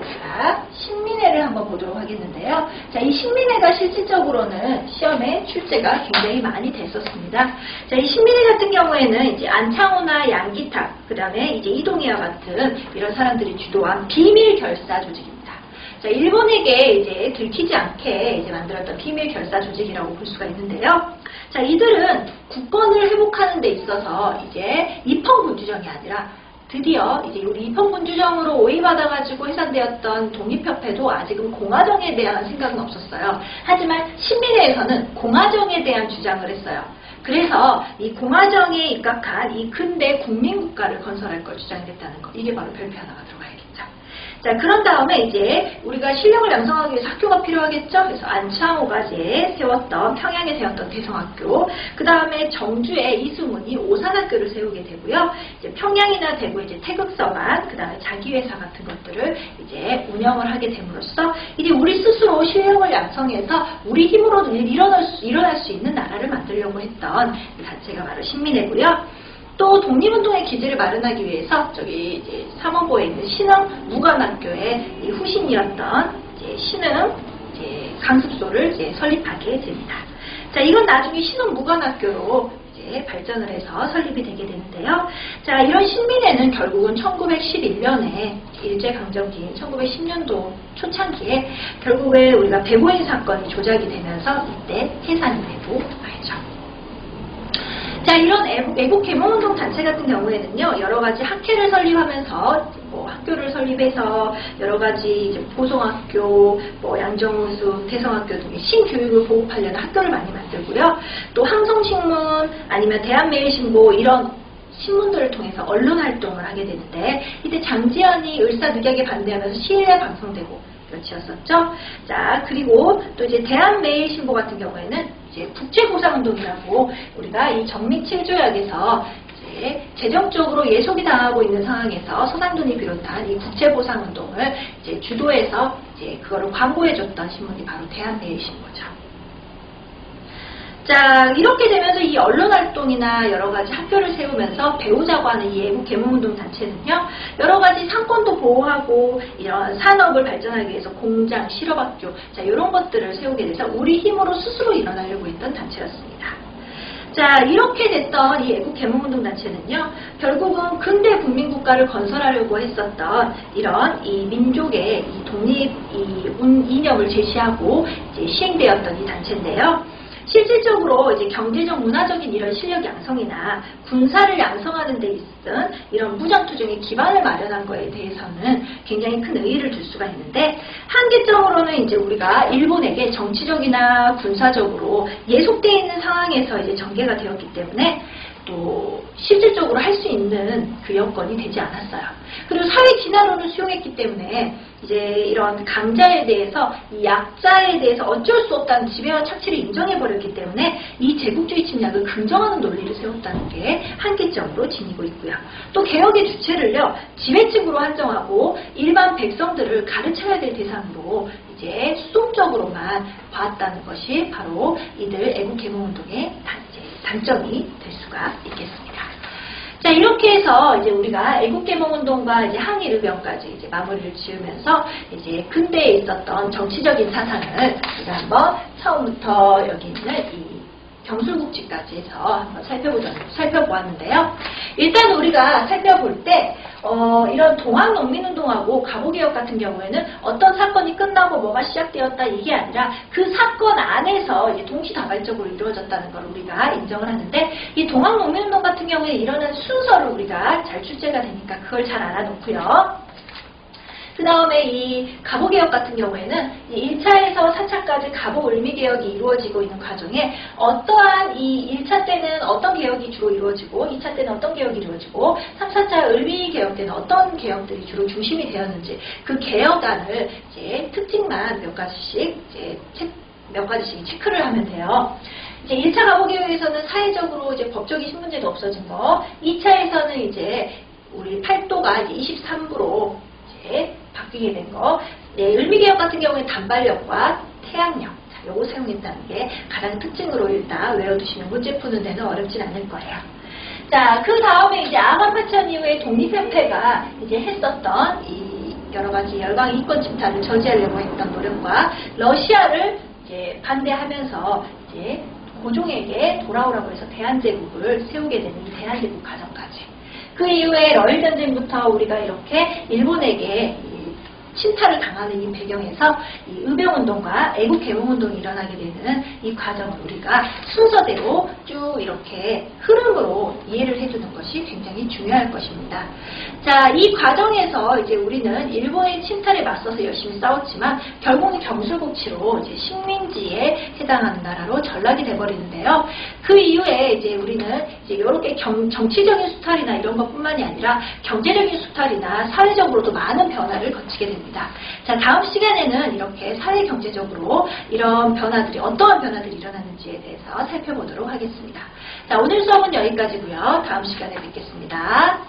신민회를 한번 보도록 하겠는데요. 자, 이 신민회가 실질적으로는 시험에 출제가 굉장히 많이 됐었습니다. 자, 이 신민회 같은 경우에는 이제 안창호나 양기탁, 그 다음에 이제 이동희와 같은 이런 사람들이 주도한 비밀 결사 조직입니다. 자, 일본에게 이제 들키지 않게 이제 만들었던 비밀 결사 조직이라고 볼 수가 있는데요. 자, 이들은 국권을 회복하는 데 있어서 이제 입헌군주정이 아니라 드디어 이제 우리 입헌군주정으로 오해받아가지고 해산되었던 독립협회도 아직은 공화정에 대한 생각은 없었어요. 하지만 신민회에서는 공화정에 대한 주장을 했어요. 그래서 이 공화정에 입각한 이 근대 국민국가를 건설할 걸 주장했다는 거, 이게 바로 별표 하나가 들어가야겠죠. 자, 그런 다음에 이제 우리가 실력을 양성하기 위해서 학교가 필요하겠죠. 그래서 안창호가 이제 세웠던, 평양에 세웠던 대성학교, 그 다음에 정주에 이수문이 오산학교를 세우게 되고요. 이제 평양이나 대구 이제 태극서관, 그 다음에 자기회사 같은 것들을 이제 운영을 하게 됨으로써 이제 우리 스스로 실력을 양성해서 우리 힘으로도 일어날 수 있는 나라를 만들려고 했던 이 단체가 바로 신민회고요. 또 독립운동의 기지를 마련하기 위해서 저기 이제 삼원고에 있는 신흥 무관학교의 이 후신이었던 이제 신흥 이제 강습소를 이제 설립하게 됩니다. 자, 이건 나중에 신흥 무관학교로 이제 발전을 해서 설립이 되게 되는데요. 자, 이런 신민회는 결국은 1911년에 일제강점기인 1910년도 초창기에 결국에 우리가 배고인 사건이 조작이 되면서 이때 해산이 되고 말죠. 자, 이런 애국개몽운동 단체 같은 경우에는요, 여러 가지 학회를 설립하면서, 학교를 설립해서, 여러 가지 이제 보성학교, 양정우수, 태성학교 등의 신교육을 보급하려는 학교를 많이 만들고요. 또 항성신문, 아니면 대한매일신보, 이런 신문들을 통해서 언론 활동을 하게 되는데, 이때 장지연이 을사늑약에 반대하면서 시위에 방송되고, 그렇지였었죠. 자, 그리고 또 이제 대한매일신보 같은 경우에는 이제 국제보상운동이라고 우리가 이 정미 7조약에서 이제 재정적으로 예속이 당하고 있는 상황에서 서상돈이 비롯한 이 국제보상운동을 이제 주도해서 이제 그거를 광고해줬던 신문이 바로 대한메일신문이죠. 자, 이렇게 되면서 이 언론활동이나 여러가지 학교를 세우면서 배우자고 하는 이 애국개몽운동 단체는요, 여러가지 상권도 보호하고 이런 산업을 발전하기 위해서 공장, 실업학교, 자, 이런 것들을 세우게 돼서 우리 힘으로 스스로 일어나려고 했던 단체였습니다. 자, 이렇게 됐던 이 애국개몽운동 단체는요, 결국은 근대 국민국가를 건설하려고 했었던 이런 이 민족의 이 독립 이념을 제시하고 이제 시행되었던 이 단체인데요. 실질적으로 이제 경제적, 문화적인 이런 실력 양성이나 군사를 양성하는 데 있은 이런 무장투쟁의 기반을 마련한 거에 대해서는 굉장히 큰 의의를 둘 수가 있는데, 한계점으로는 이제 우리가 일본에게 정치적이나 군사적으로 예속되어 있는 상황에서 이제 전개가 되었기 때문에 또 실질적으로 할 수 있는 그 여건이 되지 않았어요. 그리고 사회 진화론을 수용했기 때문에 이제 이런 강자에 대해서 이 약자에 대해서 어쩔 수 없다는 지배와 착취를 인정해버렸기 때문에 이 제국주의 침략을 긍정하는 논리를 세웠다는 게 한계점으로 지니고 있고요. 또 개혁의 주체를요, 지배층으로 한정하고 일반 백성들을 가르쳐야 될 대상으로 이제 수동적으로만 봤다는 것이 바로 이들 애국개몽운동의 단점이 될 수가 있겠습니다. 자, 이렇게 해서 이제 우리가 애국개몽운동과 이제 항일의병까지 이제 마무리를 지으면서 이제 근대에 있었던 정치적인 사상을 우리가 한번 처음부터 여기 있는 이 경술국지까지 해서 한번 살펴보았는데요. 일단 우리가 살펴볼 때 이런 동학농민운동하고 갑오개혁 같은 경우에는 어떤 사건이 끝나고 뭐가 시작되었다 이게 아니라 그 사건 안에서 이제 동시다발적으로 이루어졌다는 걸 우리가 인정을 하는데, 이 동학농민운동 같은 경우에 일어난 순서를 우리가 잘 출제가 되니까 그걸 잘 알아놓고요. 그 다음에 이 갑오개혁 같은 경우에는 1차에서 4차까지 갑오을미개혁이 이루어지고 있는 과정에 어떠한 이 1차 때는 어떤 개혁이 주로 이루어지고 2차 때는 어떤 개혁이 이루어지고 3, 4차 을미개혁 때는 어떤 개혁들이 주로 중심이 되었는지 그 개혁안을 이제 특징만 몇 가지씩 체크를 하면 돼요. 이제 1차 갑오개혁에서는 사회적으로 이제 법적인 신분제도 없어진 거, 2차에서는 이제 우리 팔도가 이제 23부로 이제 바뀌게 된 거, 네, 을미개혁 같은 경우에 단발력과 태양력, 자, 요거 사용했다는 게 가장 특징으로 일단 외워두시면 문제 푸는 데는 어렵진 않을 거예요. 자, 그 다음에 이제 아간파천 이후에 독립협회가 이제 했었던 이 여러 가지 열강 이권 침탈을 저지하려고 했던 노력과 러시아를 이제 반대하면서 이제 고종에게 돌아오라고 해서 대한제국을 세우게 되는 이 대한제국 과정까지. 그 이후에 러일 전쟁부터 우리가 이렇게 일본에게 침탈을 당하는 이 배경에서 이 의병운동과 애국개몽운동이 일어나게 되는 이 과정을 우리가 순서대로 쭉 이렇게 흐름으로 이해를 해주는 것이 굉장히 중요할 것입니다. 자, 이 과정에서 이제 우리는 일본의 침탈에 맞서서 열심히 싸웠지만 결국은 경술국치로 이제 식민지에 해당하는 나라로 전락이 돼버리는데요. 그 이후에 이제 우리는 이제 이렇게 정치적인 수탈이나 이런 것뿐만이 아니라 경제적인 수탈이나 사회적으로도 많은 변화를 거치게 됩니다. 자, 다음 시간에는 이렇게 사회 경제적으로 이런 변화들이 어떠한 변화들이 일어나는지에 대해서 살펴보도록 하겠습니다. 자, 오늘 수업은 여기까지고요. 다음 시간에 뵙겠습니다.